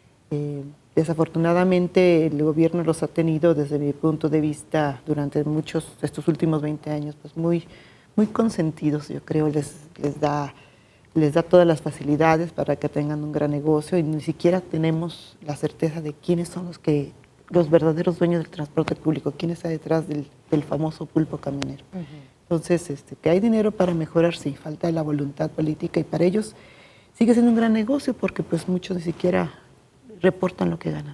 Desafortunadamente el gobierno los ha tenido, desde mi punto de vista, durante estos últimos 20 años, pues muy muy consentidos, yo creo, les da todas las facilidades para que tengan un gran negocio y ni siquiera tenemos la certeza de quiénes son los verdaderos dueños del transporte público, quién está detrás del famoso pulpo camionero. Entonces, que hay dinero para mejorar, sí, falta la voluntad política y para ellos sigue siendo un gran negocio porque pues muchos ni siquiera reportan lo que ganan.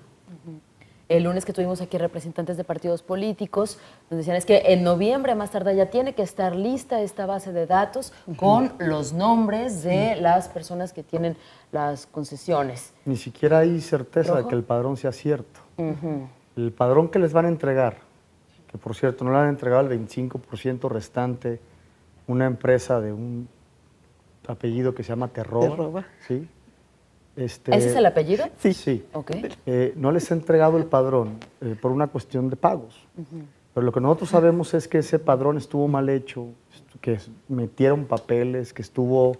El lunes que tuvimos aquí representantes de partidos políticos, nos decían es que en noviembre, más tarde, ya tiene que estar lista esta base de datos con los nombres de las personas que tienen las concesiones. Ni siquiera hay certeza de que el padrón sea cierto. El padrón que les van a entregar, que por cierto no le han entregado el 25% restante, una empresa de un apellido que se llama Terroba. ¿Sí? ¿Ese es el apellido? Sí. Sí. Okay. No les ha entregado el padrón por una cuestión de pagos. Pero lo que nosotros sabemos es que ese padrón estuvo mal hecho, que metieron papeles, que estuvo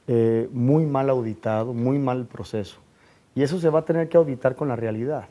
muy mal auditado, muy mal el proceso. Y eso se va a tener que auditar con la realidad.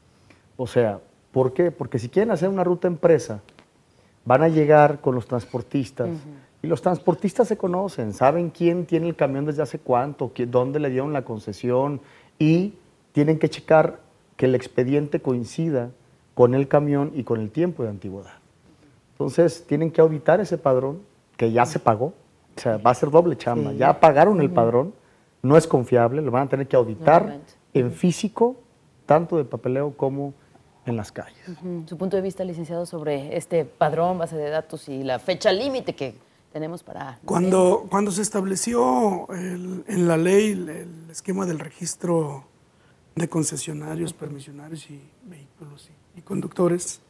O sea, ¿por qué? Porque si quieren hacer una ruta empresa, van a llegar con los transportistas. Y los transportistas se conocen, saben quién tiene el camión desde hace cuánto, dónde le dieron la concesión y tienen que checar que el expediente coincida con el camión y con el tiempo de antigüedad. Entonces, tienen que auditar ese padrón que ya se pagó, o sea, va a ser doble chamba. Sí. Ya pagaron el padrón, no es confiable, lo van a tener que auditar en físico, tanto de papeleo como en las calles. Su punto de vista, licenciado, sobre este padrón, base de datos y la fecha límite que tenemos para... Cuando se estableció en la ley el esquema del registro de concesionarios, permisionarios y vehículos y conductores,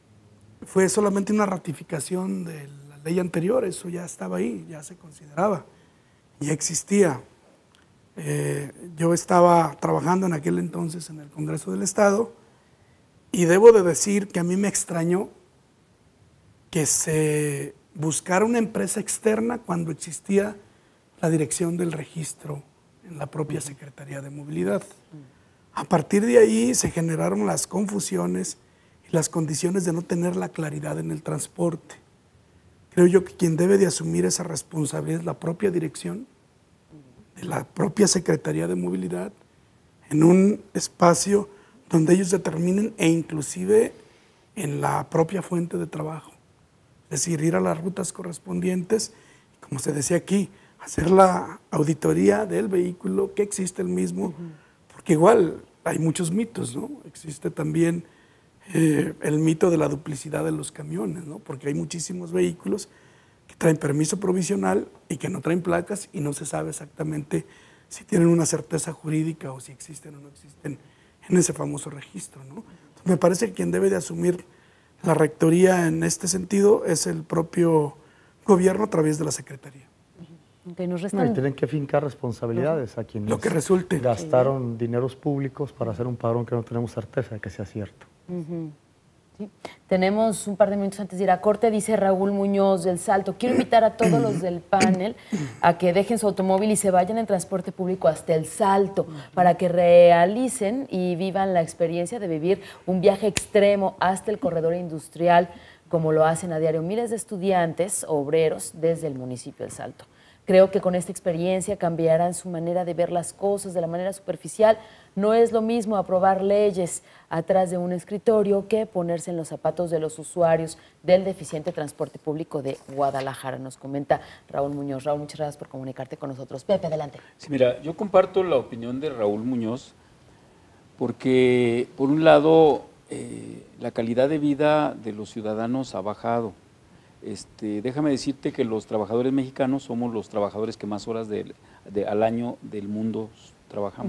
fue solamente una ratificación de la ley anterior, eso ya estaba ahí, ya se consideraba, ya existía. Yo estaba trabajando en aquel entonces en el Congreso del Estado y debo de decir que a mí me extrañó que se buscar una empresa externa cuando existía la dirección del registro en la propia Secretaría de Movilidad. A partir de ahí se generaron las confusiones y las condiciones de no tener la claridad en el transporte. Creo yo que quien debe de asumir esa responsabilidad es la propia dirección de la propia Secretaría de Movilidad en un espacio donde ellos determinen e inclusive en la propia fuente de trabajo. Es decir, ir a las rutas correspondientes, como se decía aquí, hacer la auditoría del vehículo, que existe el mismo, porque igual hay muchos mitos, ¿no? Existe también el mito de la duplicidad de los camiones, ¿no? Porque hay muchísimos vehículos que traen permiso provisional y que no traen placas y no se sabe exactamente si tienen una certeza jurídica o si existen o no existen en ese famoso registro, ¿no? Entonces, me parece que quien debe de asumir la rectoría en este sentido es el propio gobierno a través de la Secretaría. Okay, nos y tienen que fincar responsabilidades a quienes lo que resulte. Gastaron dineros públicos para hacer un padrón que no tenemos certeza de que sea cierto. Sí. Tenemos un par de minutos antes de ir a corte, dice Raúl Muñoz del Salto. Quiero invitar a todos los del panel a que dejen su automóvil y se vayan en transporte público hasta El Salto para que realicen y vivan la experiencia de vivir un viaje extremo hasta el corredor industrial, como lo hacen a diario miles de estudiantes, obreros, desde el municipio de El Salto. Creo que con esta experiencia cambiarán su manera de ver las cosas de la manera superficial. No es lo mismo aprobar leyes atrás de un escritorio que ponerse en los zapatos de los usuarios del deficiente transporte público de Guadalajara, nos comenta Raúl Muñoz. Raúl, muchas gracias por comunicarte con nosotros. Pepe, adelante. Sí, mira, yo comparto la opinión de Raúl Muñoz porque, por un lado, la calidad de vida de los ciudadanos ha bajado. Déjame decirte que los trabajadores mexicanos somos los trabajadores que más horas al año del mundo trabajamos.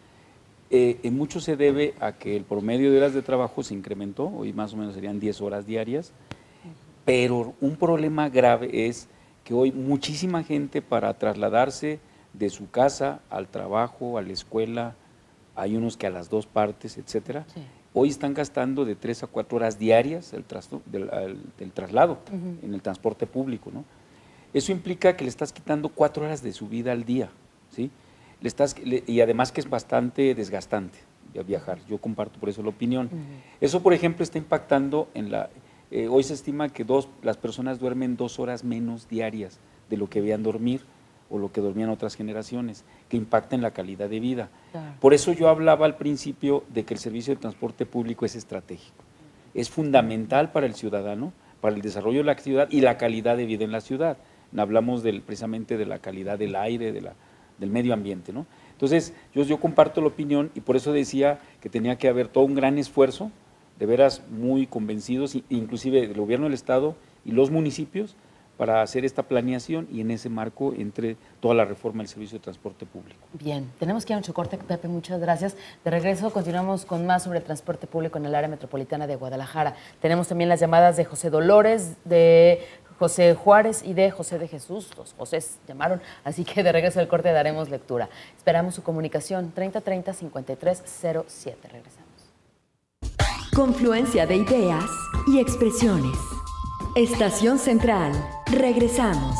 En mucho se debe a que el promedio de horas de trabajo se incrementó, hoy más o menos serían 10 horas diarias, pero un problema grave es que hoy muchísima gente para trasladarse de su casa al trabajo, a la escuela, hay unos que a las dos partes, etcétera. Sí. Hoy están gastando de 3 a 4 horas diarias del traslado en el transporte público, ¿no? Eso implica que le estás quitando 4 horas de su vida al día, ¿sí? Y además que es bastante desgastante viajar, yo comparto por eso la opinión. Eso, por ejemplo, está impactando en Hoy se estima que las personas duermen 2 horas menos diarias de lo que debían dormir o lo que dormían otras generaciones, que impacta en la calidad de vida. Claro. Por eso yo hablaba al principio de que el servicio de transporte público es estratégico. Es fundamental para el ciudadano, para el desarrollo de la ciudad y la calidad de vida en la ciudad. Hablamos precisamente de la calidad del aire, del medio ambiente, ¿no? Entonces, yo comparto la opinión y por eso decía que tenía que haber todo un gran esfuerzo, de veras muy convencidos, inclusive el gobierno del Estado y los municipios, para hacer esta planeación y en ese marco entre toda la reforma del servicio de transporte público. Bien, tenemos que ir a nuestro corte, Pepe, muchas gracias. De regreso continuamos con más sobre transporte público en el área metropolitana de Guadalajara. Tenemos también las llamadas de José Dolores, de José Juárez y de José de Jesús. Los Josés llamaron, así que de regreso al corte daremos lectura. Esperamos su comunicación 3030-5307. Regresamos. Confluencia de ideas y expresiones. Estación Central. Regresamos.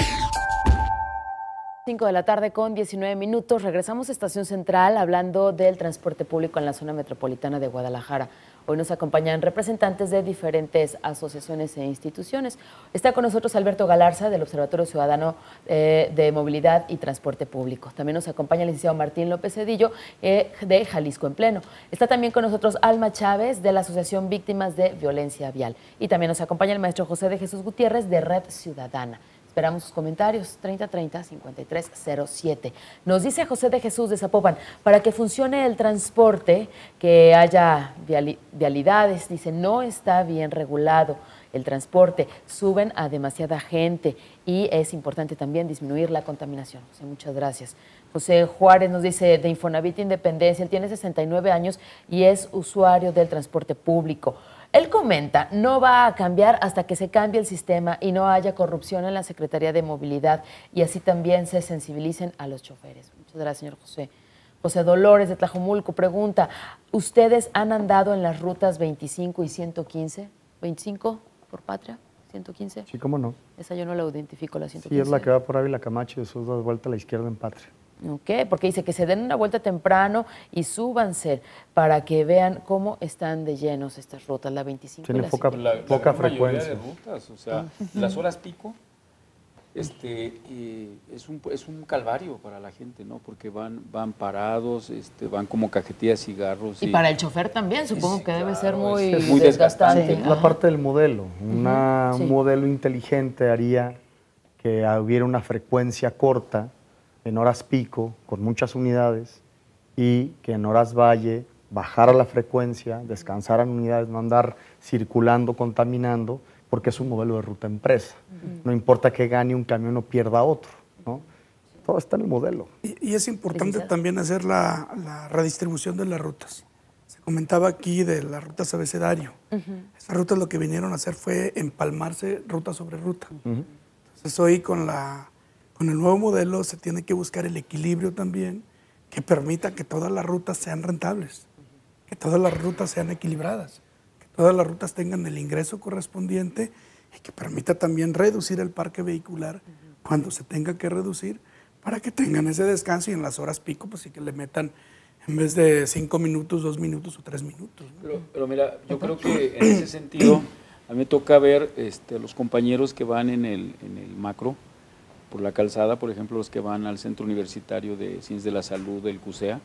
5 de la tarde con 19 minutos. Regresamos a Estación Central hablando del transporte público en la zona metropolitana de Guadalajara. Hoy nos acompañan representantes de diferentes asociaciones e instituciones. Está con nosotros Alberto Galarza, del Observatorio Ciudadano de Movilidad y Transporte Público. También nos acompaña el licenciado Martín López Cedillo, de Jalisco en Pleno. Está también con nosotros Alma Chávez, de la Asociación Víctimas de Violencia Vial. Y también nos acompaña el maestro José de Jesús Gutiérrez, de Red Ciudadana. Esperamos sus comentarios, 3030-5307. Nos dice José de Jesús de Zapopan, para que funcione el transporte, que haya vialidades, dice, no está bien regulado el transporte, suben a demasiada gente y es importante también disminuir la contaminación. José, muchas gracias. José Juárez nos dice, de Infonavit Independencia, él tiene 69 años y es usuario del transporte público. Él comenta, no va a cambiar hasta que se cambie el sistema y no haya corrupción en la Secretaría de Movilidad y así también se sensibilicen a los choferes. Muchas gracias, señor José. José Dolores de Tlajomulco pregunta, ¿ustedes han andado en las rutas 25 y 115? ¿25 por Patria? ¿115? Sí, cómo no. Esa yo no la identifico, la 115. Sí, es la que va por Ávila Camacho y después da vuelta a la izquierda en Patria. Ok, porque dice que se den una vuelta temprano y súbanse para que vean cómo están de llenos estas rutas, la 25 Tiene y la poca 115. poca La frecuencia. de rutas, o sea, las horas pico es un calvario para la gente, ¿no? Porque van parados, van como cajetillas de cigarros. Y para el chofer también, supongo que debe ser muy, es muy desgastante. Es la parte del modelo. Un modelo inteligente haría que hubiera una frecuencia corta en horas pico, con muchas unidades, y que en horas valle bajara la frecuencia, descansaran unidades, no andar circulando, contaminando, porque es un modelo de ruta empresa. No importa que gane un camión o pierda otro, ¿no? Todo está en el modelo. Y es importante también hacer la redistribución de las rutas. Se comentaba aquí de las rutas abecedario. Esas rutas lo que vinieron a hacer fue empalmarse ruta sobre ruta. Entonces hoy con el nuevo modelo se tiene que buscar el equilibrio también que permita que todas las rutas sean rentables, que todas las rutas sean equilibradas, que todas las rutas tengan el ingreso correspondiente y que permita también reducir el parque vehicular cuando se tenga que reducir para que tengan ese descanso y en las horas pico pues sí que le metan en vez de 5 minutos, 2 minutos o 3 minutos, ¿no? Pero mira, yo creo que en ese sentido a mí me toca ver a los compañeros que van en el macro, por la calzada, por ejemplo, los que van al Centro Universitario de Ciencias de la Salud del CUSEA,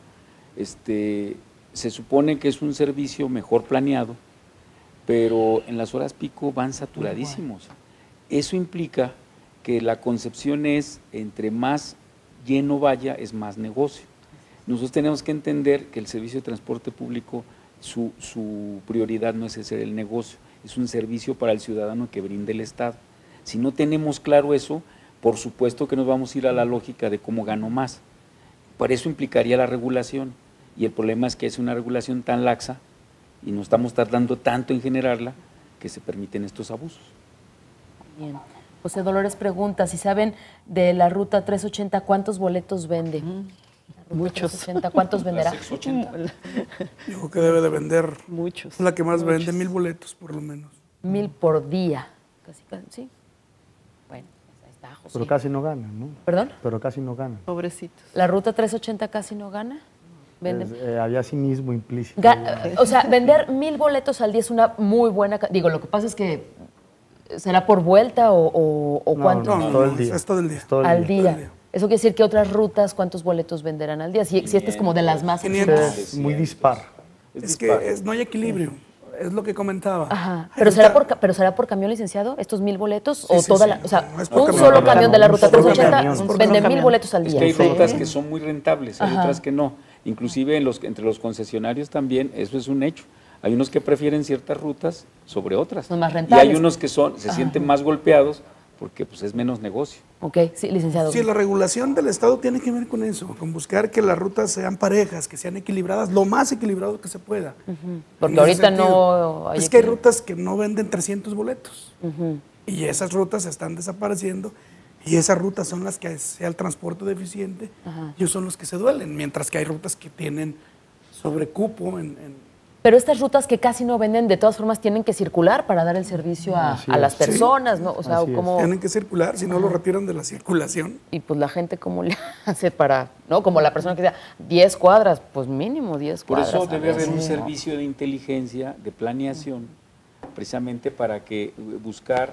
se supone que es un servicio mejor planeado, pero en las horas pico van saturadísimos. Eso implica que la concepción es, entre más lleno vaya, es más negocio. Nosotros tenemos que entender que el servicio de transporte público, su prioridad no es hacer el negocio, es un servicio para el ciudadano que brinda el Estado. Si no tenemos claro eso, por supuesto que nos vamos a ir a la lógica de cómo gano más. Por eso implicaría la regulación. Y el problema es que es una regulación tan laxa y no estamos tardando tanto en generarla que se permiten estos abusos. Bien. José Dolores pregunta, si saben de la ruta 380, ¿cuántos boletos vende? Muchos. 380, ¿cuántos venderá? 680. Dijo que debe de vender, Muchos. es la que más vende, 1000 boletos por lo menos. 1000 por día. Casi, sí. Bueno, ahí está, José. Pero casi no ganan, ¿no? ¿Perdón? Pero casi no ganan. Pobrecitos. ¿La ruta 380 casi no gana? Había cinismo implícito. O sea, vender 1,000 boletos al día es una muy buena... Digo, lo que pasa es que ¿será por vuelta o cuánto? No, todo el día. es todo el día. Al día. Eso quiere decir que otras rutas, ¿cuántos boletos venderán al día? Si esta es como de las más... 500. Es muy dispar. Es que no hay equilibrio, es lo que comentaba. Ajá. ¿Pero será por camión, licenciado, estos 1,000 boletos? Sí, o sí, toda sí. la, o sea, No, es por un camión. solo camión de la ruta Un solo 380 camión. vende 1,000 boletos al Es día. que hay Sí. rutas que son muy rentables, hay otras que no. Inclusive entre los concesionarios también, eso es un hecho. Hay unos que prefieren ciertas rutas sobre otras. Son más y rentables. hay unos que se sienten más golpeados porque pues es menos negocio. Ok, sí, licenciado. Sí, la regulación del Estado tiene que ver con eso, con buscar que las rutas sean parejas, que sean equilibradas, lo más equilibrado que se pueda. Porque En ese ahorita sentido. no hay Es que hay equilibrio. rutas que no venden 300 boletos. Y esas rutas están desapareciendo. Y esas rutas son las que sea el transporte deficiente. Ellos son los que se duelen. Mientras que hay rutas que tienen sobrecupo Pero estas rutas que casi no venden, de todas formas tienen que circular para dar el servicio a las personas, ¿no? O sea, Así es. ¿cómo? tienen que circular, si no lo retiran de la circulación. Y pues la gente, ¿cómo le hace para, no? Como la persona que sea 10 cuadras, pues mínimo 10 Por cuadras. eso debe haber Sí. un servicio de inteligencia, de planeación, precisamente para que buscar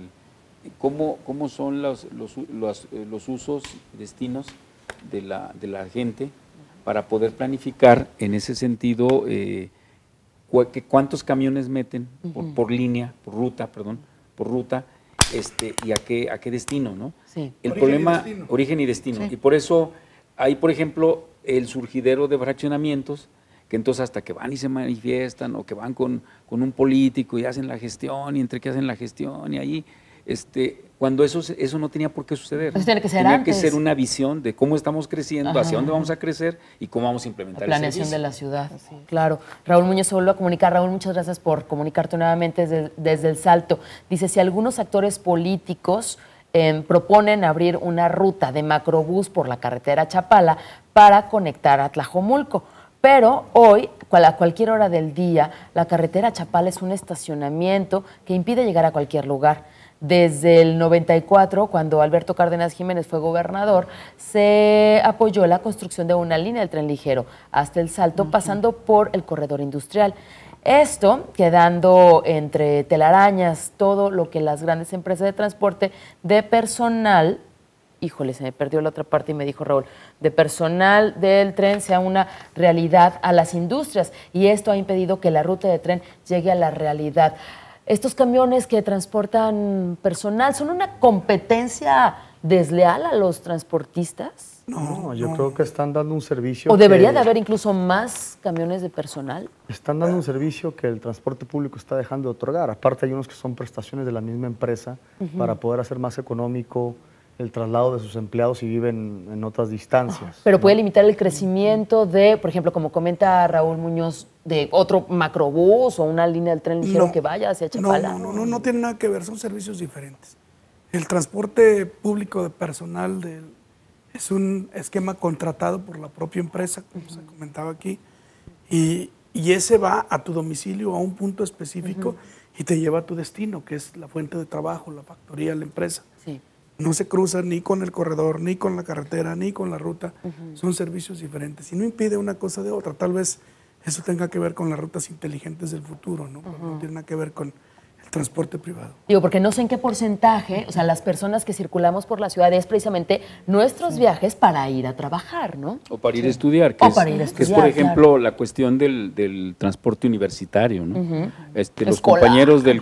cómo son los usos, destinos de la gente, para poder planificar en ese sentido cuántos camiones meten por línea, por ruta, y a qué destino, ¿no? Sí. El Origen problema, y destino. origen y destino. Sí. Y por eso hay, por ejemplo, el surgidero de fraccionamientos, que entonces hasta que van y se manifiestan, o que van con un político y hacen la gestión, y entre que hacen la gestión, y ahí, cuando eso no tenía por qué suceder. Eso tiene que ser tenía antes. que ser una visión de cómo estamos creciendo, hacia dónde vamos a crecer y cómo vamos a implementar La el planeación servicio. de la ciudad, claro. Raúl Muñoz se vuelve a comunicar. Raúl, muchas gracias por comunicarte nuevamente desde El Salto. Dice, si algunos actores políticos proponen abrir una ruta de macrobús por la carretera Chapala para conectar a Tlajomulco, pero hoy, a cualquier hora del día, la carretera Chapala es un estacionamiento que impide llegar a cualquier lugar. Desde el 94, cuando Alberto Cárdenas Jiménez fue gobernador, se apoyó la construcción de una línea del tren ligero hasta El Salto, pasando por el corredor industrial. Esto quedando entre telarañas todo lo que las grandes empresas de transporte de personal, híjole, se me perdió la otra parte y me dijo Raúl, de personal del tren sea una realidad a las industrias, y esto ha impedido que la ruta de tren llegue a la realidad. Estos camiones que transportan personal, ¿son una competencia desleal a los transportistas? No, yo creo que están dando un servicio. ¿O debería que- de haber incluso más camiones de personal? Están dando un servicio que el transporte público está dejando de otorgar. Aparte hay unos que son prestaciones de la misma empresa para poder hacer más económico el traslado de sus empleados si viven en otras distancias. Pero puede limitar el crecimiento de, por ejemplo, como comenta Raúl Muñoz, de otro macrobús o una línea del tren ligero que vaya hacia Chapala. No tiene nada que ver, son servicios diferentes. El transporte público de personal es un esquema contratado por la propia empresa, como se comentaba aquí, y ese va a tu domicilio, a un punto específico, y te lleva a tu destino, que es la fuente de trabajo, la factoría, la empresa. Sí. No se cruza ni con el corredor, ni con la carretera, ni con la ruta. Son servicios diferentes. Y no impide una cosa de otra. Tal vez eso tenga que ver con las rutas inteligentes del futuro, ¿no? Pero no tiene nada que ver con el transporte privado. Digo, porque no sé en qué porcentaje, o sea, las personas que circulamos por la ciudad es precisamente nuestros viajes para ir a trabajar, ¿no? O para ir a estudiar, O para ir a que es, estudiar, por ejemplo, la cuestión del transporte universitario, ¿no? Los Escolar. compañeros del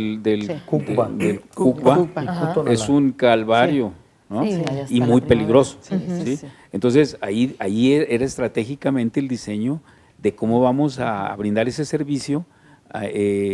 Cucba. del Cucba Ajá. es un calvario, ¿no? Sí, allá está Y la muy primera. peligroso. Sí. ¿sí? Entonces, ahí era estratégicamente el diseño de cómo vamos a brindar ese servicio a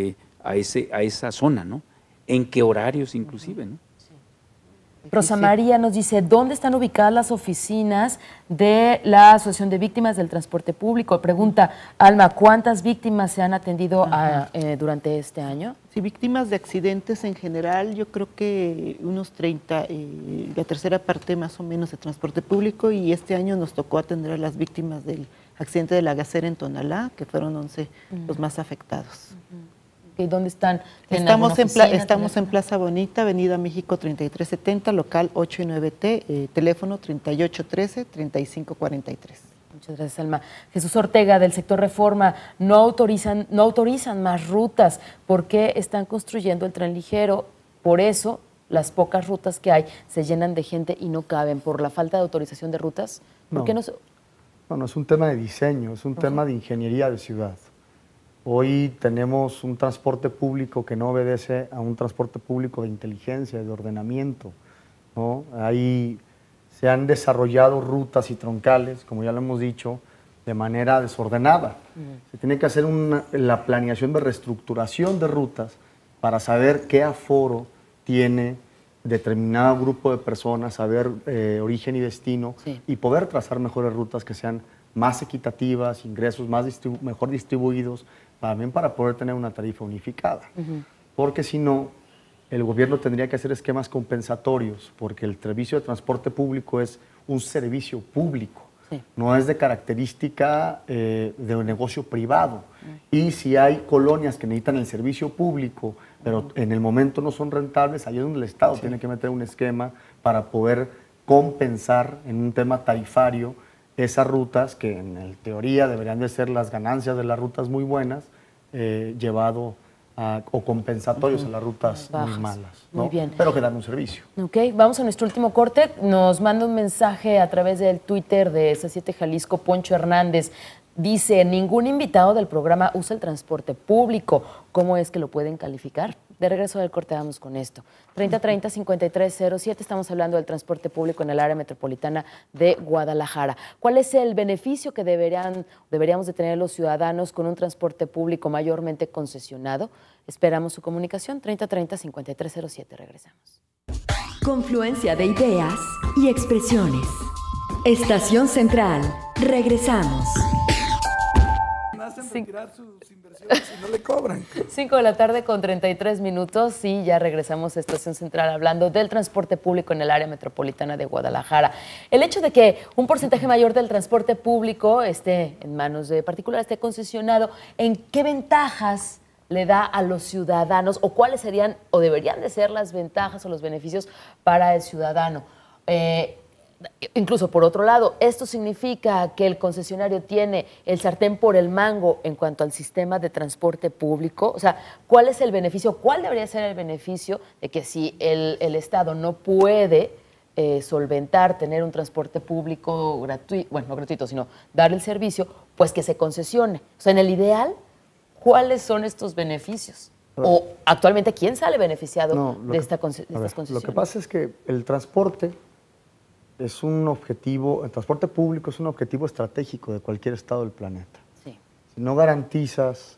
esa zona, ¿no? En qué horarios inclusive, ¿no? Rosa María nos dice, ¿dónde están ubicadas las oficinas de la Asociación de Víctimas del Transporte Público? Pregunta, Alma, ¿cuántas víctimas se han atendido durante este año? Sí, víctimas de accidentes en general, yo creo que unos 30, la tercera parte más o menos de transporte público, y este año nos tocó atender a las víctimas del accidente de la Gacera en Tonalá, que fueron 11 los más afectados. ¿Y dónde están? Estamos en Plaza Bonita, Avenida México 3370, local 8 y 9T, teléfono 3813-3543. Muchas gracias, Alma. Jesús Ortega, del sector Reforma, no autorizan más rutas. ¿Por qué están construyendo el tren ligero? Por eso las pocas rutas que hay se llenan de gente y no caben. ¿Por la falta de autorización de rutas? ¿Por qué no? No, es un tema de diseño, es un tema de ingeniería de ciudad. Hoy tenemos un transporte público que no obedece a un transporte público de inteligencia, de ordenamiento, ¿no? Ahí se han desarrollado rutas y troncales, como ya lo hemos dicho, de manera desordenada. Se tiene que hacer la planeación de reestructuración de rutas para saber qué aforo tiene determinado grupo de personas, saber origen y destino, y poder trazar mejores rutas que sean más equitativas, ingresos mejor distribuidos, también para poder tener una tarifa unificada. Porque si no, el gobierno tendría que hacer esquemas compensatorios, porque el servicio de transporte público es un servicio público, no es de característica de un negocio privado. Y si hay colonias que necesitan el servicio público, pero en el momento no son rentables, ahí es donde el Estado tiene que meter un esquema para poder compensar en un tema tarifario esas rutas que en teoría deberían de ser las ganancias de las rutas muy buenas, llevado o compensatorios a las rutas muy malas, ¿no? Muy bien. Pero que dan un servicio. Ok, vamos a nuestro último corte. Nos manda un mensaje a través del Twitter de C7 Jalisco, Poncho Hernández. Dice, ningún invitado del programa usa el transporte público. ¿Cómo es que lo pueden calificar? De regreso del corte vamos con esto. 3030-5307, estamos hablando del transporte público en el área metropolitana de Guadalajara. ¿Cuál es el beneficio que deberíamos de tener los ciudadanos con un transporte público mayormente concesionado? Esperamos su comunicación. 3030-5307, regresamos. Confluencia de ideas y expresiones. Estación Central, regresamos. Hacen retirar sus inversiones y no le cobran. 5 de la tarde con 33 minutos y ya regresamos a Estación Central hablando del transporte público en el área metropolitana de Guadalajara. El hecho de que un porcentaje mayor del transporte público esté en manos de particulares, esté concesionado, ¿en qué ventajas le da a los ciudadanos o cuáles serían o deberían de ser las ventajas o los beneficios para el ciudadano? Incluso por otro lado, esto significa que el concesionario tiene el sartén por el mango en cuanto al sistema de transporte público. O sea, ¿cuál es el beneficio? ¿Cuál debería ser el beneficio de que si el Estado no puede solventar, tener un transporte público gratuito, bueno, no gratuito, sino dar el servicio, pues que se concesione? O sea, en el ideal, ¿cuáles son estos beneficios? O actualmente, ¿quién sale beneficiado de estas concesiones? Lo que pasa es que el transporte es un objetivo, el transporte público es un objetivo estratégico de cualquier estado del planeta. Sí. Si no garantizas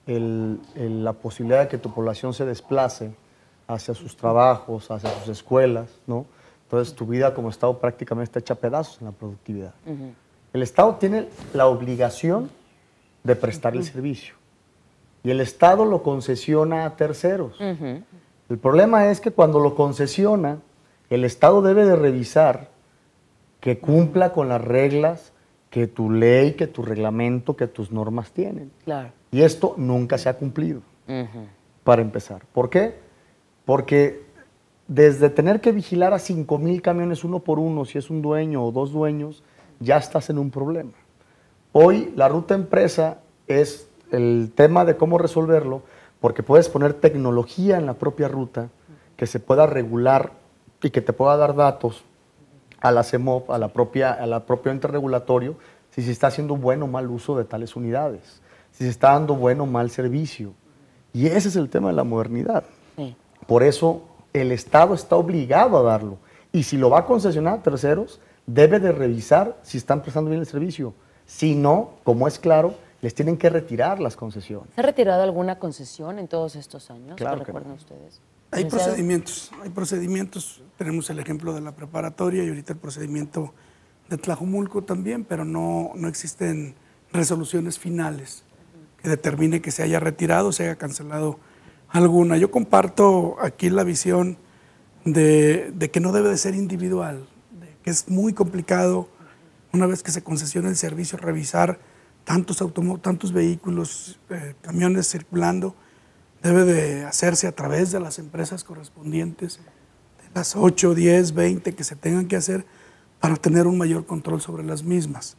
la posibilidad de que tu población se desplace hacia sus trabajos, hacia sus escuelas, ¿no? Entonces tu vida como estado prácticamente está hecha a pedazos en la productividad. El Estado tiene la obligación de prestar el servicio y el Estado lo concesiona a terceros. El problema es que cuando lo concesiona, el Estado debe de revisar que cumpla con las reglas que tu ley, que tu reglamento, que tus normas tienen. Claro. Y esto nunca se ha cumplido, para empezar. ¿Por qué? Porque desde tener que vigilar a 5,000 camiones uno por uno, si es un dueño o dos dueños, ya estás en un problema. Hoy la ruta empresa es el tema de cómo resolverlo, porque puedes poner tecnología en la propia ruta que se pueda regular y que te pueda dar datos a la CEMOP, a la propio ente regulatorio, si se está haciendo buen o mal uso de tales unidades, si se está dando buen o mal servicio. Y ese es el tema de la modernidad. Sí. Por eso el Estado está obligado a darlo. Y si lo va a concesionar a terceros, debe de revisar si están prestando bien el servicio. Si no, como es claro, les tienen que retirar las concesiones. ¿Se ha retirado alguna concesión en todos estos años? Claro ¿Qué recuerdan ustedes? Hay procedimientos. Tenemos el ejemplo de la preparatoria y ahorita el procedimiento de Tlajumulco también, pero no existen resoluciones finales que determine que se haya retirado o se haya cancelado alguna. Yo comparto aquí la visión de que no debe de ser individual, de que es muy complicado una vez que se concesiona el servicio revisar tantos vehículos, camiones circulando. Debe de hacerse a través de las empresas correspondientes, de las 8, 10, 20 que se tengan que hacer para tener un mayor control sobre las mismas.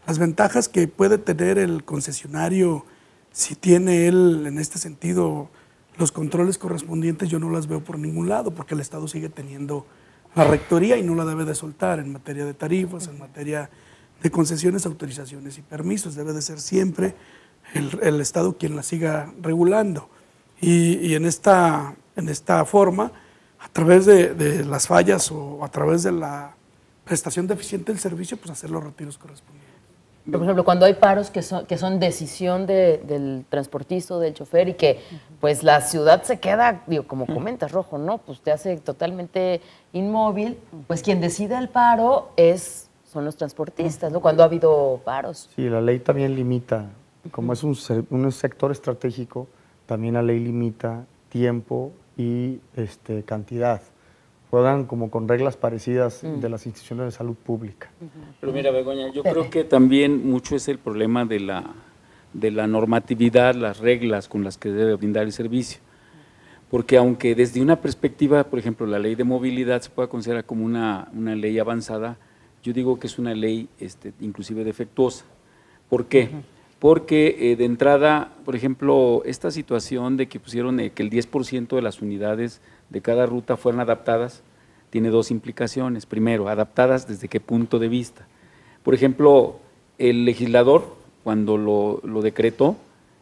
Las ventajas que puede tener el concesionario, si tiene él en este sentido los controles correspondientes, yo no las veo por ningún lado, porque el Estado sigue teniendo la rectoría y no la debe de soltar en materia de tarifas, en materia de concesiones, autorizaciones y permisos. Debe de ser siempre el Estado quien la siga regulando. Y en esta forma, a través de las fallas o a través de la prestación deficiente del servicio, pues hacer los retiros correspondientes. Por ejemplo, cuando hay paros que son decisión del transportista o del chofer y que pues la ciudad se queda, digo, como comentas, Rojo, ¿no? Pues te hace totalmente inmóvil, pues quien decide el paro son los transportistas, ¿no? Cuando ha habido paros. Sí, la ley también limita, como es un sector estratégico, también la ley limita tiempo y cantidad. Juegan como con reglas parecidas de las instituciones de salud pública. Pero mira, Begoña, yo creo que también mucho es el problema de la normatividad, las reglas con las que debe brindar el servicio. Porque aunque desde una perspectiva, por ejemplo, la ley de movilidad se pueda considerar como una ley avanzada, yo digo que es una ley inclusive defectuosa. ¿Por qué? Porque de entrada, por ejemplo, esta situación de que pusieron que el 10% de las unidades de cada ruta fueran adaptadas, tiene dos implicaciones. Primero, adaptadas desde qué punto de vista. Por ejemplo, el legislador, cuando lo decretó,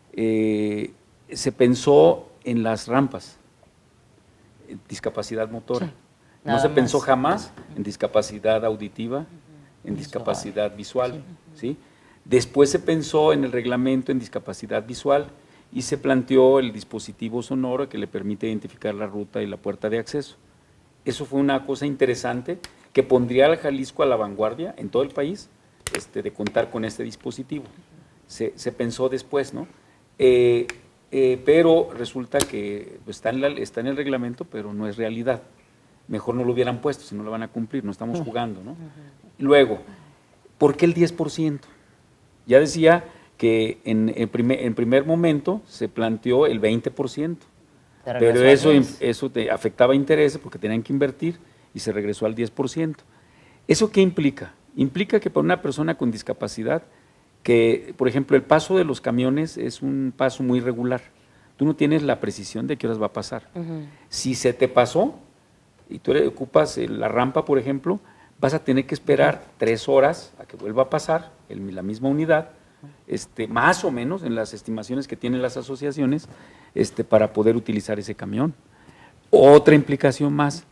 se pensó en las rampas, en discapacidad motora. Sí, no se pensó jamás en discapacidad auditiva, en discapacidad visual. ¿Sí? Después se pensó en el reglamento en discapacidad visual y se planteó el dispositivo sonoro que le permite identificar la ruta y la puerta de acceso. Eso fue una cosa interesante que pondría al Jalisco a la vanguardia en todo el país de contar con este dispositivo. Se pensó después, ¿no? Pero resulta que está en el reglamento, pero no es realidad. Mejor no lo hubieran puesto, si no lo van a cumplir, no estamos jugando, ¿no? Luego, ¿por qué el 10%? Ya decía que en primer momento se planteó el 20%, pero eso te afectaba intereses porque tenían que invertir y se regresó al 10%. ¿Eso qué implica? Implica que para una persona con discapacidad, que por ejemplo el paso de los camiones es un paso muy irregular, tú no tienes la precisión de qué horas va a pasar. Si se te pasó y tú ocupas la rampa, por ejemplo, vas a tener que esperar 3 horas a que vuelva a pasar la misma unidad, más o menos en las estimaciones que tienen las asociaciones, para poder utilizar ese camión. Otra implicación más,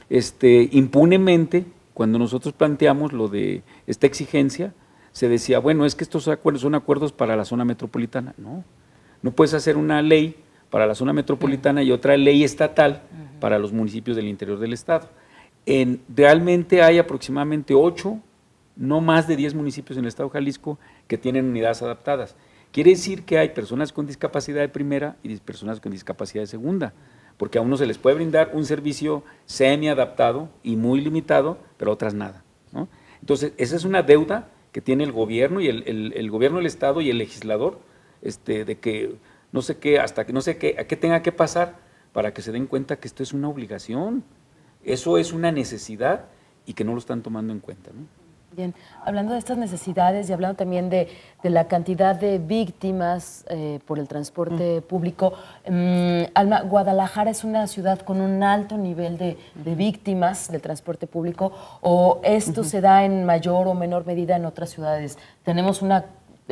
impunemente, cuando nosotros planteamos lo de esta exigencia, se decía, bueno, es que estos acuerdos son acuerdos para la zona metropolitana. No puedes hacer una ley para la zona metropolitana y otra ley estatal para los municipios del interior del estado. Realmente hay aproximadamente 8, no más de 10 municipios en el estado de Jalisco que tienen unidades adaptadas. Quiere decir que hay personas con discapacidad de primera y personas con discapacidad de segunda, porque a unos se les puede brindar un servicio semi-adaptado y muy limitado, pero a otras nada, ¿no? Entonces, esa es una deuda que tiene el gobierno y el gobierno del estado y el legislador, de que no sé qué, hasta que no sé qué, a qué tenga que pasar para que se den cuenta que esto es una obligación. Eso es una necesidad y que no lo están tomando en cuenta, ¿no? Bien, hablando de estas necesidades y hablando también de la cantidad de víctimas por el transporte público, Alma, Guadalajara es una ciudad con un alto nivel de víctimas del transporte público, o esto se da en mayor o menor medida en otras ciudades. Tenemos una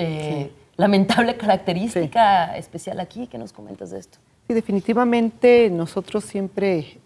lamentable característica especial aquí. ¿Qué nos comentas de esto? Sí, definitivamente nosotros siempre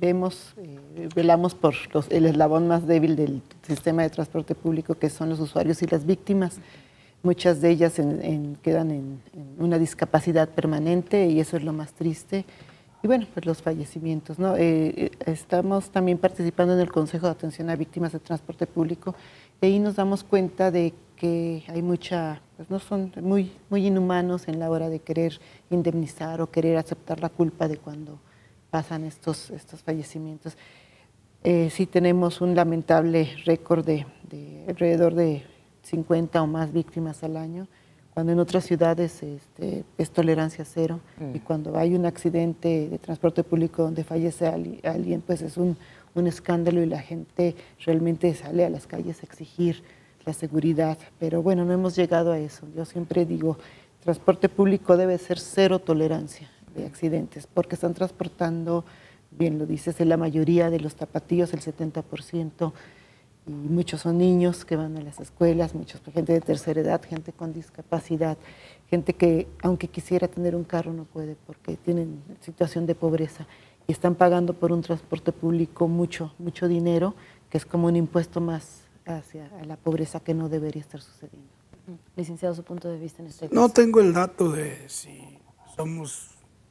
velamos por el eslabón más débil del sistema de transporte público, que son los usuarios y las víctimas. Muchas de ellas quedan en una discapacidad permanente y eso es lo más triste. Y bueno, pues los fallecimientos, ¿no? Estamos también participando en el Consejo de Atención a Víctimas de Transporte Público y ahí nos damos cuenta de que hay pues no son muy inhumanos en la hora de querer indemnizar o querer aceptar la culpa de cuando pasan estos fallecimientos. Sí tenemos un lamentable récord de alrededor de 50 o más víctimas al año, cuando en otras ciudades es tolerancia cero, y cuando hay un accidente de transporte público donde fallece alguien, pues es un escándalo y la gente realmente sale a las calles a exigir la seguridad, pero bueno, no hemos llegado a eso. Yo siempre digo, transporte público debe ser cero tolerancia de accidentes, porque están transportando, bien lo dices, en la mayoría de los tapatíos, el 70%, y muchos son niños que van a las escuelas, muchos gente de tercera edad, gente con discapacidad, gente que aunque quisiera tener un carro no puede porque tienen situación de pobreza y están pagando por un transporte público mucho dinero, que es como un impuesto más hacia la pobreza que no debería estar sucediendo. Licenciado, su punto de vista en este caso. No tengo el dato de si somos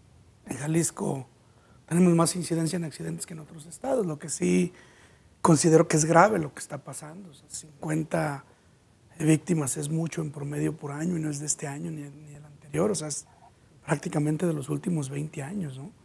en Jalisco, tenemos más incidencia en accidentes que en otros estados. Lo que sí considero que es grave lo que está pasando. O sea, 50 víctimas es mucho en promedio por año y no es de este año ni el anterior. O sea, es prácticamente de los últimos 20 años, ¿no?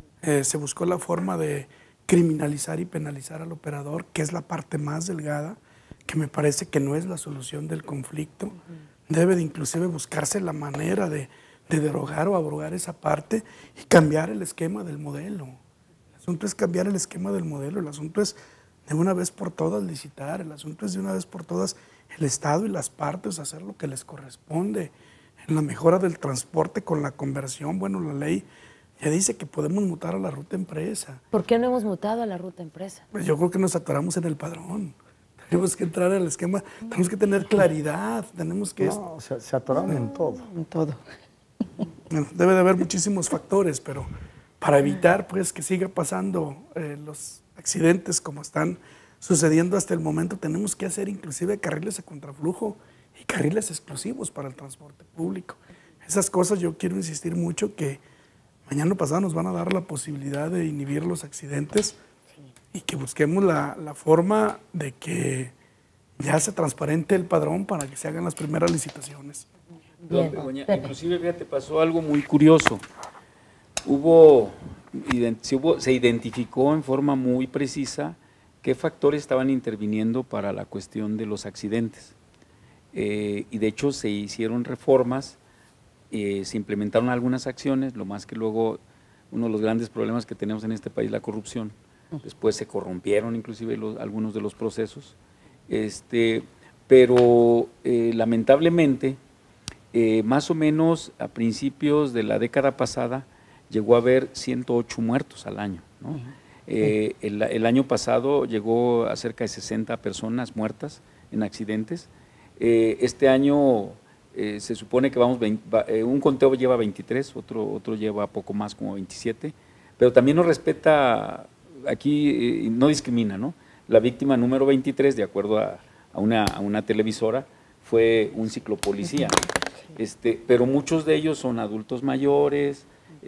Se buscó la forma de criminalizar y penalizar al operador, que es la parte más delgada, que me parece que no es la solución del conflicto. Debe de inclusive buscarse la manera de derogar o abrogar esa parte y cambiar el esquema del modelo. El asunto es cambiar el esquema del modelo, el asunto es de una vez por todas licitar, el asunto es de una vez por todas el Estado y las partes hacer lo que les corresponde. En la mejora del transporte con la conversión, bueno, la ley ya dice que podemos mutar a la ruta empresa. ¿Por qué no hemos mutado a la ruta empresa? Pues yo creo que nos atoramos en el padrón. Tenemos que entrar al esquema, tenemos que tener claridad, tenemos que... No, se atoraron en todo. En todo. Bueno, debe de haber muchísimos factores, pero para evitar pues que siga pasando los accidentes como están sucediendo hasta el momento, tenemos que hacer inclusive carriles a contraflujo y carriles exclusivos para el transporte público. Esas cosas yo quiero insistir mucho que mañana pasado nos van a dar la posibilidad de inhibir los accidentes y que busquemos la forma de que ya se transparente el padrón para que se hagan las primeras licitaciones. Bien. Begoña, inclusive, fíjate, pasó algo muy curioso. Se identificó en forma muy precisa qué factores estaban interviniendo para la cuestión de los accidentes. Y de hecho se hicieron reformas, se implementaron algunas acciones, lo más que luego uno de los grandes problemas que tenemos en este país, la corrupción. Después se corrompieron inclusive algunos de los procesos, pero lamentablemente más o menos a principios de la década pasada llegó a haber 108 muertos al año, ¿no? El año pasado llegó a cerca de 60 personas muertas en accidentes. Este año se supone que un conteo lleva 23, otro lleva poco más, como 27, pero también nos respeta, aquí no discrimina, ¿no? La víctima número 23, de acuerdo a una televisora, fue un ciclopolicía, pero muchos de ellos son adultos mayores,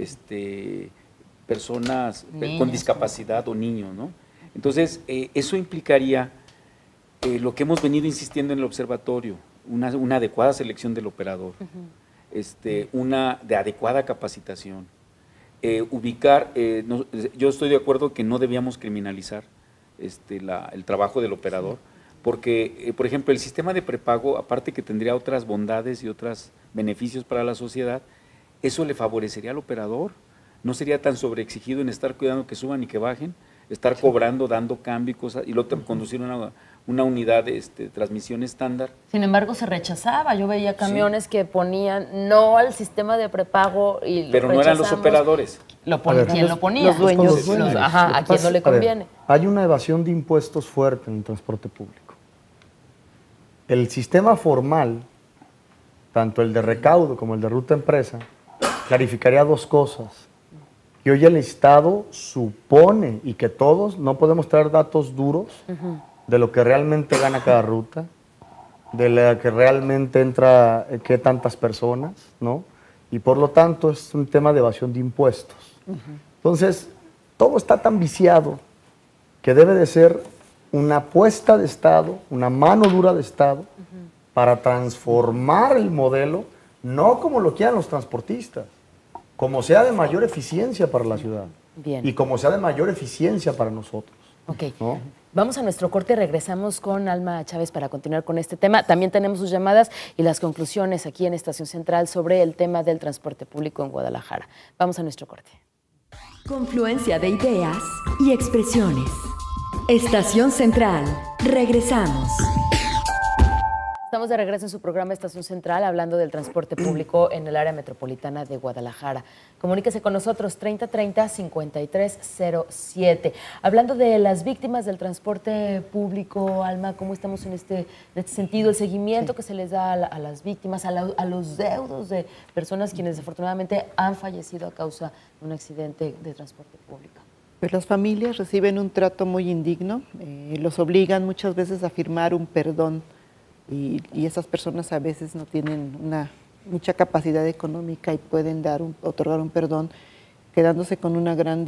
personas con discapacidad o niños, ¿no? Entonces, eso implicaría lo que hemos venido insistiendo en el observatorio, una adecuada selección del operador, una de adecuada capacitación, ubicar, yo estoy de acuerdo que no debíamos criminalizar el trabajo del operador, porque, por ejemplo, el sistema de prepago, aparte que tendría otras bondades y otros beneficios para la sociedad, eso le favorecería al operador, no sería tan sobreexigido en estar cuidando que suban y que bajen, estar cobrando, dando cambio y cosas, y luego conducir una unidad de transmisión estándar. Sin embargo, se rechazaba. Yo veía camiones que ponían no al sistema de prepago y pero no eran los operadores. ¿Quién lo ponía? Los dueños. ¿A quién no le conviene? Hay una evasión de impuestos fuerte en el transporte público. El sistema formal, tanto el de recaudo como el de ruta empresa, clarificaría dos cosas. Que hoy el Estado supone, y que todos no podemos traer datos duros de lo que realmente gana cada ruta, de la que realmente entra qué tantas personas, ¿no? Y por lo tanto es un tema de evasión de impuestos. Entonces, todo está tan viciado que debe de ser una apuesta de Estado, una mano dura de Estado, para transformar el modelo, no como lo quieran los transportistas, como sea de mayor eficiencia para la ciudad. Bien. Y como sea de mayor eficiencia para nosotros. Ok. ¿No? Vamos a nuestro corte y regresamos con Alma Chávez para continuar con este tema. También tenemos sus llamadas y las conclusiones aquí en Estación Central sobre el tema del transporte público en Guadalajara. Vamos a nuestro corte. Confluencia de ideas y expresiones. Estación Central. Regresamos. Estamos de regreso en su programa Estación Central hablando del transporte público en el área metropolitana de Guadalajara. Comuníquese con nosotros 3030-5307. Hablando de las víctimas del transporte público, Alma, ¿cómo estamos en este sentido? El seguimiento que se les da a las víctimas, a los deudos de personas quienes desafortunadamente han fallecido a causa de un accidente de transporte público. Pues las familias reciben un trato muy indigno, los obligan muchas veces a firmar un perdón y esas personas a veces no tienen mucha capacidad económica y pueden otorgar un perdón, quedándose con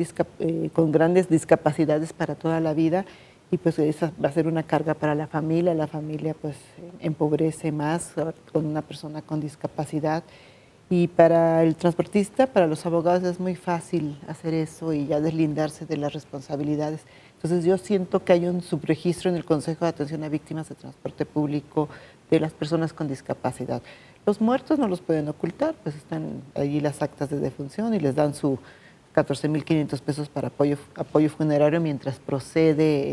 con grandes discapacidades para toda la vida, y pues esa va a ser una carga para la familia pues empobrece más con una persona con discapacidad. Y para el transportista, para los abogados es muy fácil hacer eso y ya deslindarse de las responsabilidades. Entonces yo siento que hay un subregistro en el Consejo de Atención a Víctimas de Transporte Público de las personas con discapacidad. Los muertos no los pueden ocultar, pues están allí las actas de defunción y les dan su 14,500 pesos para apoyo funerario mientras procede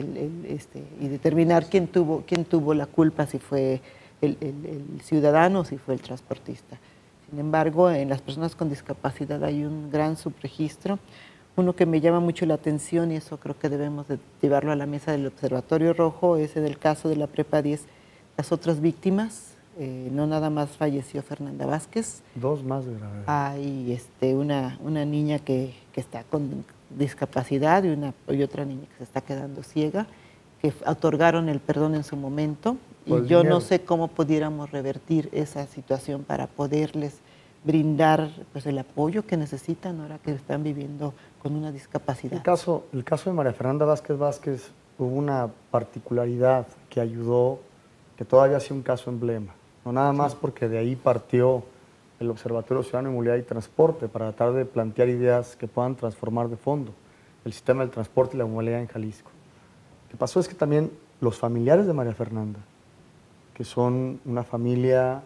y determinar quién tuvo la culpa, si fue el ciudadano o si fue el transportista. Sin embargo, en las personas con discapacidad hay un gran subregistro. Uno que me llama mucho la atención, y eso creo que debemos de llevarlo a la mesa del Observatorio Rojo, es en el caso de la Prepa 10, las otras víctimas. No nada más falleció Fernanda Vázquez. Dos más de gravedad. Hay una niña que está con discapacidad y otra niña que se está quedando ciega, que otorgaron el perdón en su momento. Y yo no sé cómo pudiéramos revertir esa situación para poderles brindar pues, el apoyo que necesitan ahora que están viviendo con una discapacidad. El caso de María Fernanda Vázquez hubo una particularidad que ayudó, que todavía sea un caso emblema. No nada más porque de ahí partió el Observatorio Ciudadano de Movilidad y Transporte para tratar de plantear ideas que puedan transformar de fondo el sistema del transporte y la movilidad en Jalisco. Lo que pasó es que también los familiares de María Fernanda, que son una familia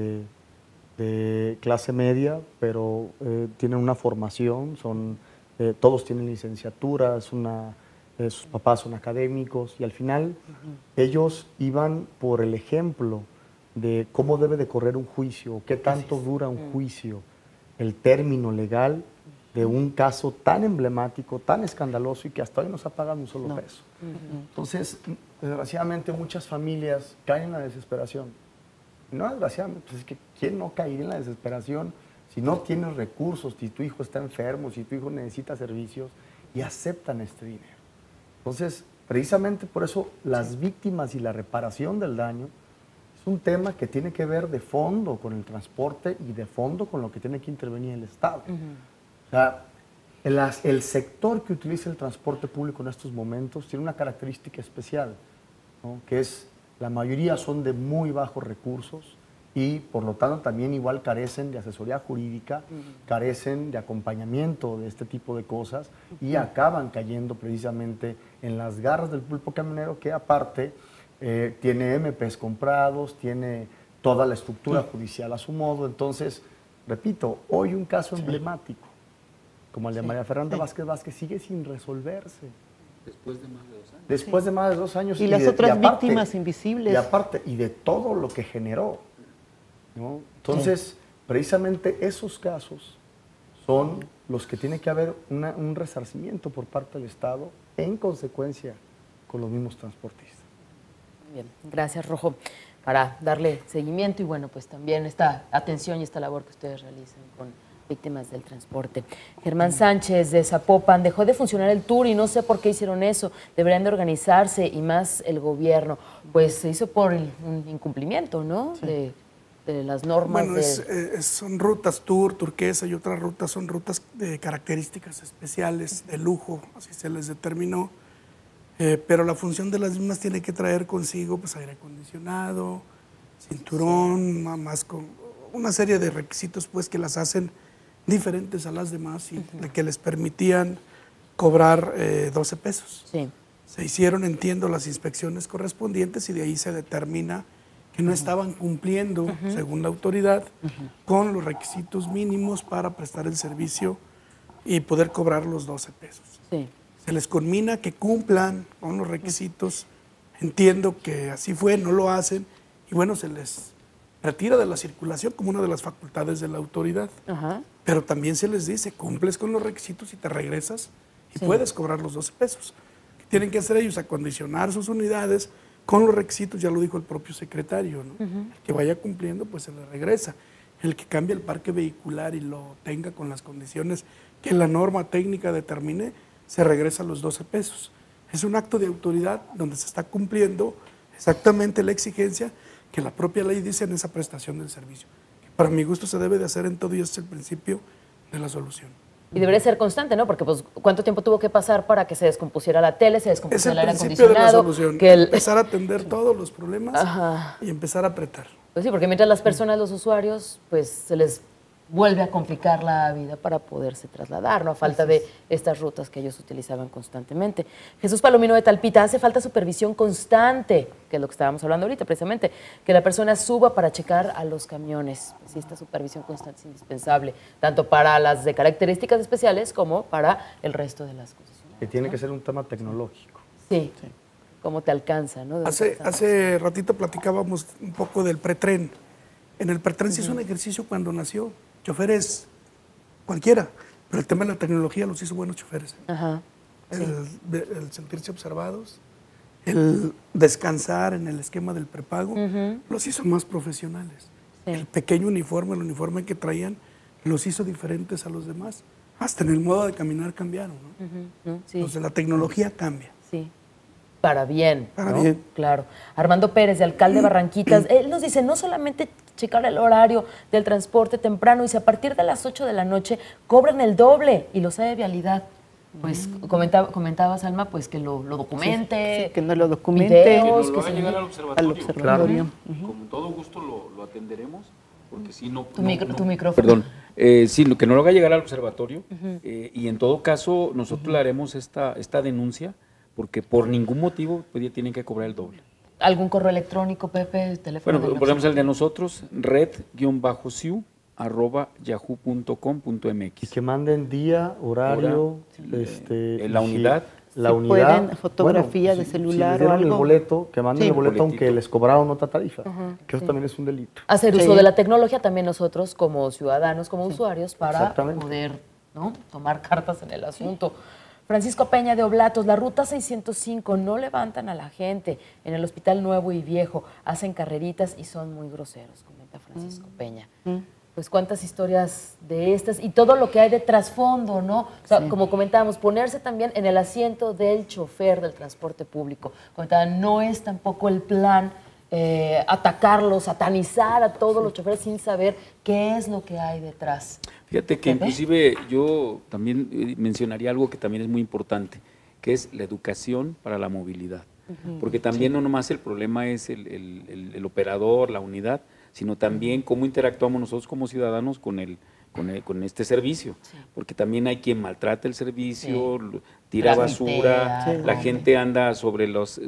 de clase media, pero tienen una formación, todos tienen licenciatura, sus papás son académicos, y al final ellos iban por el ejemplo de cómo debe de correr un juicio, qué tanto dura un juicio, el término legal de un caso tan emblemático, tan escandaloso y que hasta hoy no se ha pagado un solo peso. Entonces, desgraciadamente muchas familias caen en la desesperación. No desgraciadamente, pues es que ¿quién no caería en la desesperación si no tienes recursos, si tu hijo está enfermo, si tu hijo necesita servicios y aceptan este dinero? Entonces, precisamente por eso las víctimas y la reparación del daño es un tema que tiene que ver de fondo con el transporte y de fondo con lo que tiene que intervenir el Estado. O sea, el sector que utiliza el transporte público en estos momentos tiene una característica especial, ¿no? Que es, la mayoría son de muy bajos recursos y por lo tanto también igual carecen de asesoría jurídica, carecen de acompañamiento de este tipo de cosas y acaban cayendo precisamente en las garras del pulpo camionero, que aparte tiene MPs comprados, tiene toda la estructura judicial a su modo. Entonces, repito, hoy un caso emblemático como el de María Fernanda Vázquez sigue sin resolverse. Después de más de 2 años. Después de más de 2 años. Y las otras víctimas invisibles. Y aparte, y de todo lo que generó, ¿no? Entonces, precisamente esos casos son los que tiene que haber un resarcimiento por parte del Estado en consecuencia con los mismos transportistas. Bien, gracias, Rojo, para darle seguimiento y bueno, pues también esta atención y esta labor que ustedes realizan con víctimas del transporte. Germán Sánchez de Zapopan, dejó de funcionar el tour y no sé por qué hicieron eso, deberían de organizarse y más el gobierno. Pues se hizo por un incumplimiento, ¿no? Sí. De las normas. Bueno, son rutas tour, turquesa y otras rutas, son rutas de características especiales, de lujo, así se les determinó. Pero la función de las mismas tiene que traer consigo pues, aire acondicionado, cinturón, más con una serie de requisitos pues, que las hacen diferentes a las demás y que les permitían cobrar 12 pesos. Sí. Se hicieron, entiendo, las inspecciones correspondientes y de ahí se determina que no estaban cumpliendo, según la autoridad, con los requisitos mínimos para prestar el servicio y poder cobrar los 12 pesos. Sí. Se les conmina que cumplan con los requisitos. Entiendo que así fue, no lo hacen y bueno, se les retira de la circulación como una de las facultades de la autoridad. Ajá. Pero también se les dice, cumples con los requisitos y te regresas y puedes cobrar los 12 pesos. ¿Qué tienen que hacer ellos? Acondicionar sus unidades con los requisitos, ya lo dijo el propio secretario, ¿no? El que vaya cumpliendo, pues se le regresa. El que cambie el parque vehicular y lo tenga con las condiciones que la norma técnica determine, se regresa a los 12 pesos. Es un acto de autoridad donde se está cumpliendo exactamente la exigencia que la propia ley dice en esa prestación del servicio. Que para mi gusto se debe de hacer en todo y ese es el principio de la solución. Y debería ser constante, ¿no? Porque pues ¿cuánto tiempo tuvo que pasar para que se descompusiera la tele, se Es descompusiera el el aire principio de la acondicionado? solución, Que empezar a atender todos los problemas y empezar a apretar. Pues sí, porque mientras las personas, los usuarios, pues se les vuelve a complicar la vida para poderse trasladar, ¿no? A falta de estas rutas que ellos utilizaban constantemente. Jesús Palomino de Talpita, hace falta supervisión constante, que es lo que estábamos hablando ahorita precisamente, que la persona suba para checar a los camiones. Sí, esta supervisión constante es indispensable, tanto para las de características especiales como para el resto de las cosas. Que tiene que ser un tema tecnológico. Sí, cómo te alcanza, ¿no? Hace ratito platicábamos un poco del pretren. En el pretren se hizo un ejercicio cuando nació. Choferes cualquiera, pero el tema de la tecnología los hizo buenos choferes. Ajá. El sentirse observados, el descansar en el esquema del prepago, los hizo más profesionales. Sí. El pequeño uniforme, el uniforme que traían, los hizo diferentes a los demás. Hasta en el modo de caminar cambiaron, ¿no? Sí. Entonces la tecnología cambia. Sí. Para bien. Para ¿no? bien. Claro. Armando Pérez, de alcalde de Barranquitas, él nos dice, no solamente checar el horario del transporte temprano, dice, a partir de las 8 de la noche cobran el doble y lo sabe Vialidad. Pues comentabas, Alma, pues que lo documente. Sí, que no lo documente. Videos, Que nos lo haga llegar al observatorio. Al observatorio. Con todo gusto lo atenderemos, porque si no... Tu micrófono. Perdón. Sí, que no lo haga llegar al observatorio y en todo caso nosotros le haremos esta denuncia porque por ningún motivo pues, tienen que cobrar el doble. ¿Algún correo electrónico, Pepe, teléfono? Bueno, ponemos el de nosotros, red-siu@yahoo.com.mx. Y que manden día, horario, la unidad. La Si unidad. pueden, fotografía de celular si les o dieron algo. el boleto, que manden el boleto boletito. aunque les cobraron otra tarifa, que eso también es un delito. Hacer Sí. uso de la tecnología también nosotros como ciudadanos, como usuarios, para Exactamente. poder, ¿no?, tomar cartas en el asunto. Francisco Peña de Oblatos, la ruta 605, no levantan a la gente. En el Hospital Nuevo y Viejo hacen carreritas y son muy groseros, comenta Francisco Peña. Pues cuántas historias de estas y todo lo que hay de trasfondo, ¿no? O sea, como comentábamos, ponerse también en el asiento del chofer del transporte público. Comentaban, no es tampoco el plan atacarlos, satanizar a todos los choferes sin saber qué es lo que hay detrás. Fíjate que inclusive yo también mencionaría algo que también es muy importante, que es la educación para la movilidad. Porque también no nomás el problema es el operador, la unidad, sino también cómo interactuamos nosotros como ciudadanos con este servicio. Porque también hay quien maltrata el servicio, tira basura, la gente anda sobre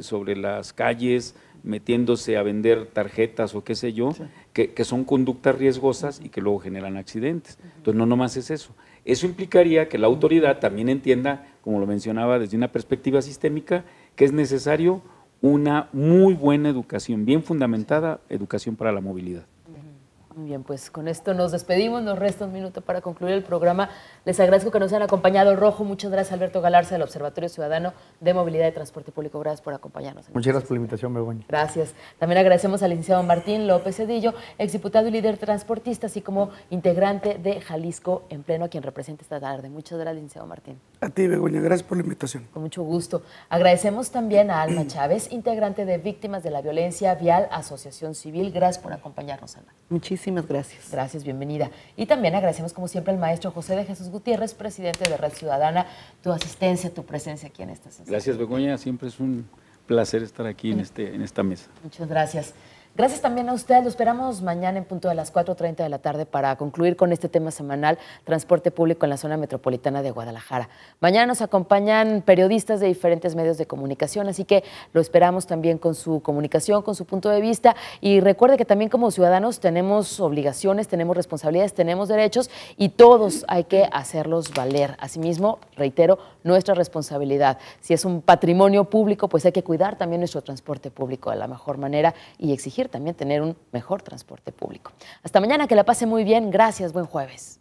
las calles metiéndose a vender tarjetas o qué sé yo, que son conductas riesgosas y que luego generan accidentes. Entonces no nomás es eso. Eso implicaría que la autoridad también entienda, como lo mencionaba desde una perspectiva sistémica, que es necesario una muy buena educación, bien fundamentada educación para la movilidad. Muy bien, pues con esto nos despedimos, nos resta un minuto para concluir el programa. Les agradezco que nos hayan acompañado. Rojo, muchas gracias, Alberto Galarza, del Observatorio Ciudadano de Movilidad y Transporte Público. Gracias por acompañarnos. Muchas gracias por la invitación, Begoña. Gracias. También agradecemos al licenciado Martín López Cedillo, exdiputado y líder transportista, así como integrante de Jalisco en Pleno, a quien representa esta tarde. Muchas gracias, licenciado Martín. A ti, Begoña, gracias por la invitación. Con mucho gusto. Agradecemos también a Alma Chávez, integrante de Víctimas de la Violencia Vial, Asociación Civil. Gracias por acompañarnos, Alma. Muchísimas gracias. Gracias, bienvenida. Y también agradecemos, como siempre, al maestro José de Jesús Gutiérrez, presidente de Red Ciudadana, tu asistencia, tu presencia aquí en esta sesión. Gracias, Begoña. Siempre es un placer estar aquí en esta mesa. Muchas gracias. Gracias también a usted. Lo esperamos mañana en punto de las 4:30 de la tarde para concluir con este tema semanal, transporte público en la zona metropolitana de Guadalajara. Mañana nos acompañan periodistas de diferentes medios de comunicación, así que lo esperamos también con su comunicación, con su punto de vista. Y recuerde que también como ciudadanos tenemos obligaciones, tenemos responsabilidades, tenemos derechos y todos hay que hacerlos valer. Asimismo, reitero, nuestra responsabilidad. Si es un patrimonio público, pues hay que cuidar también nuestro transporte público de la mejor manera y exigir permitir también tener un mejor transporte público. Hasta mañana, que la pase muy bien. Gracias, buen jueves.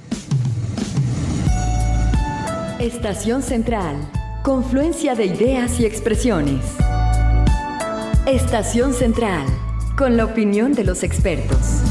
Estación Central, confluencia de ideas y expresiones. Estación Central, con la opinión de los expertos.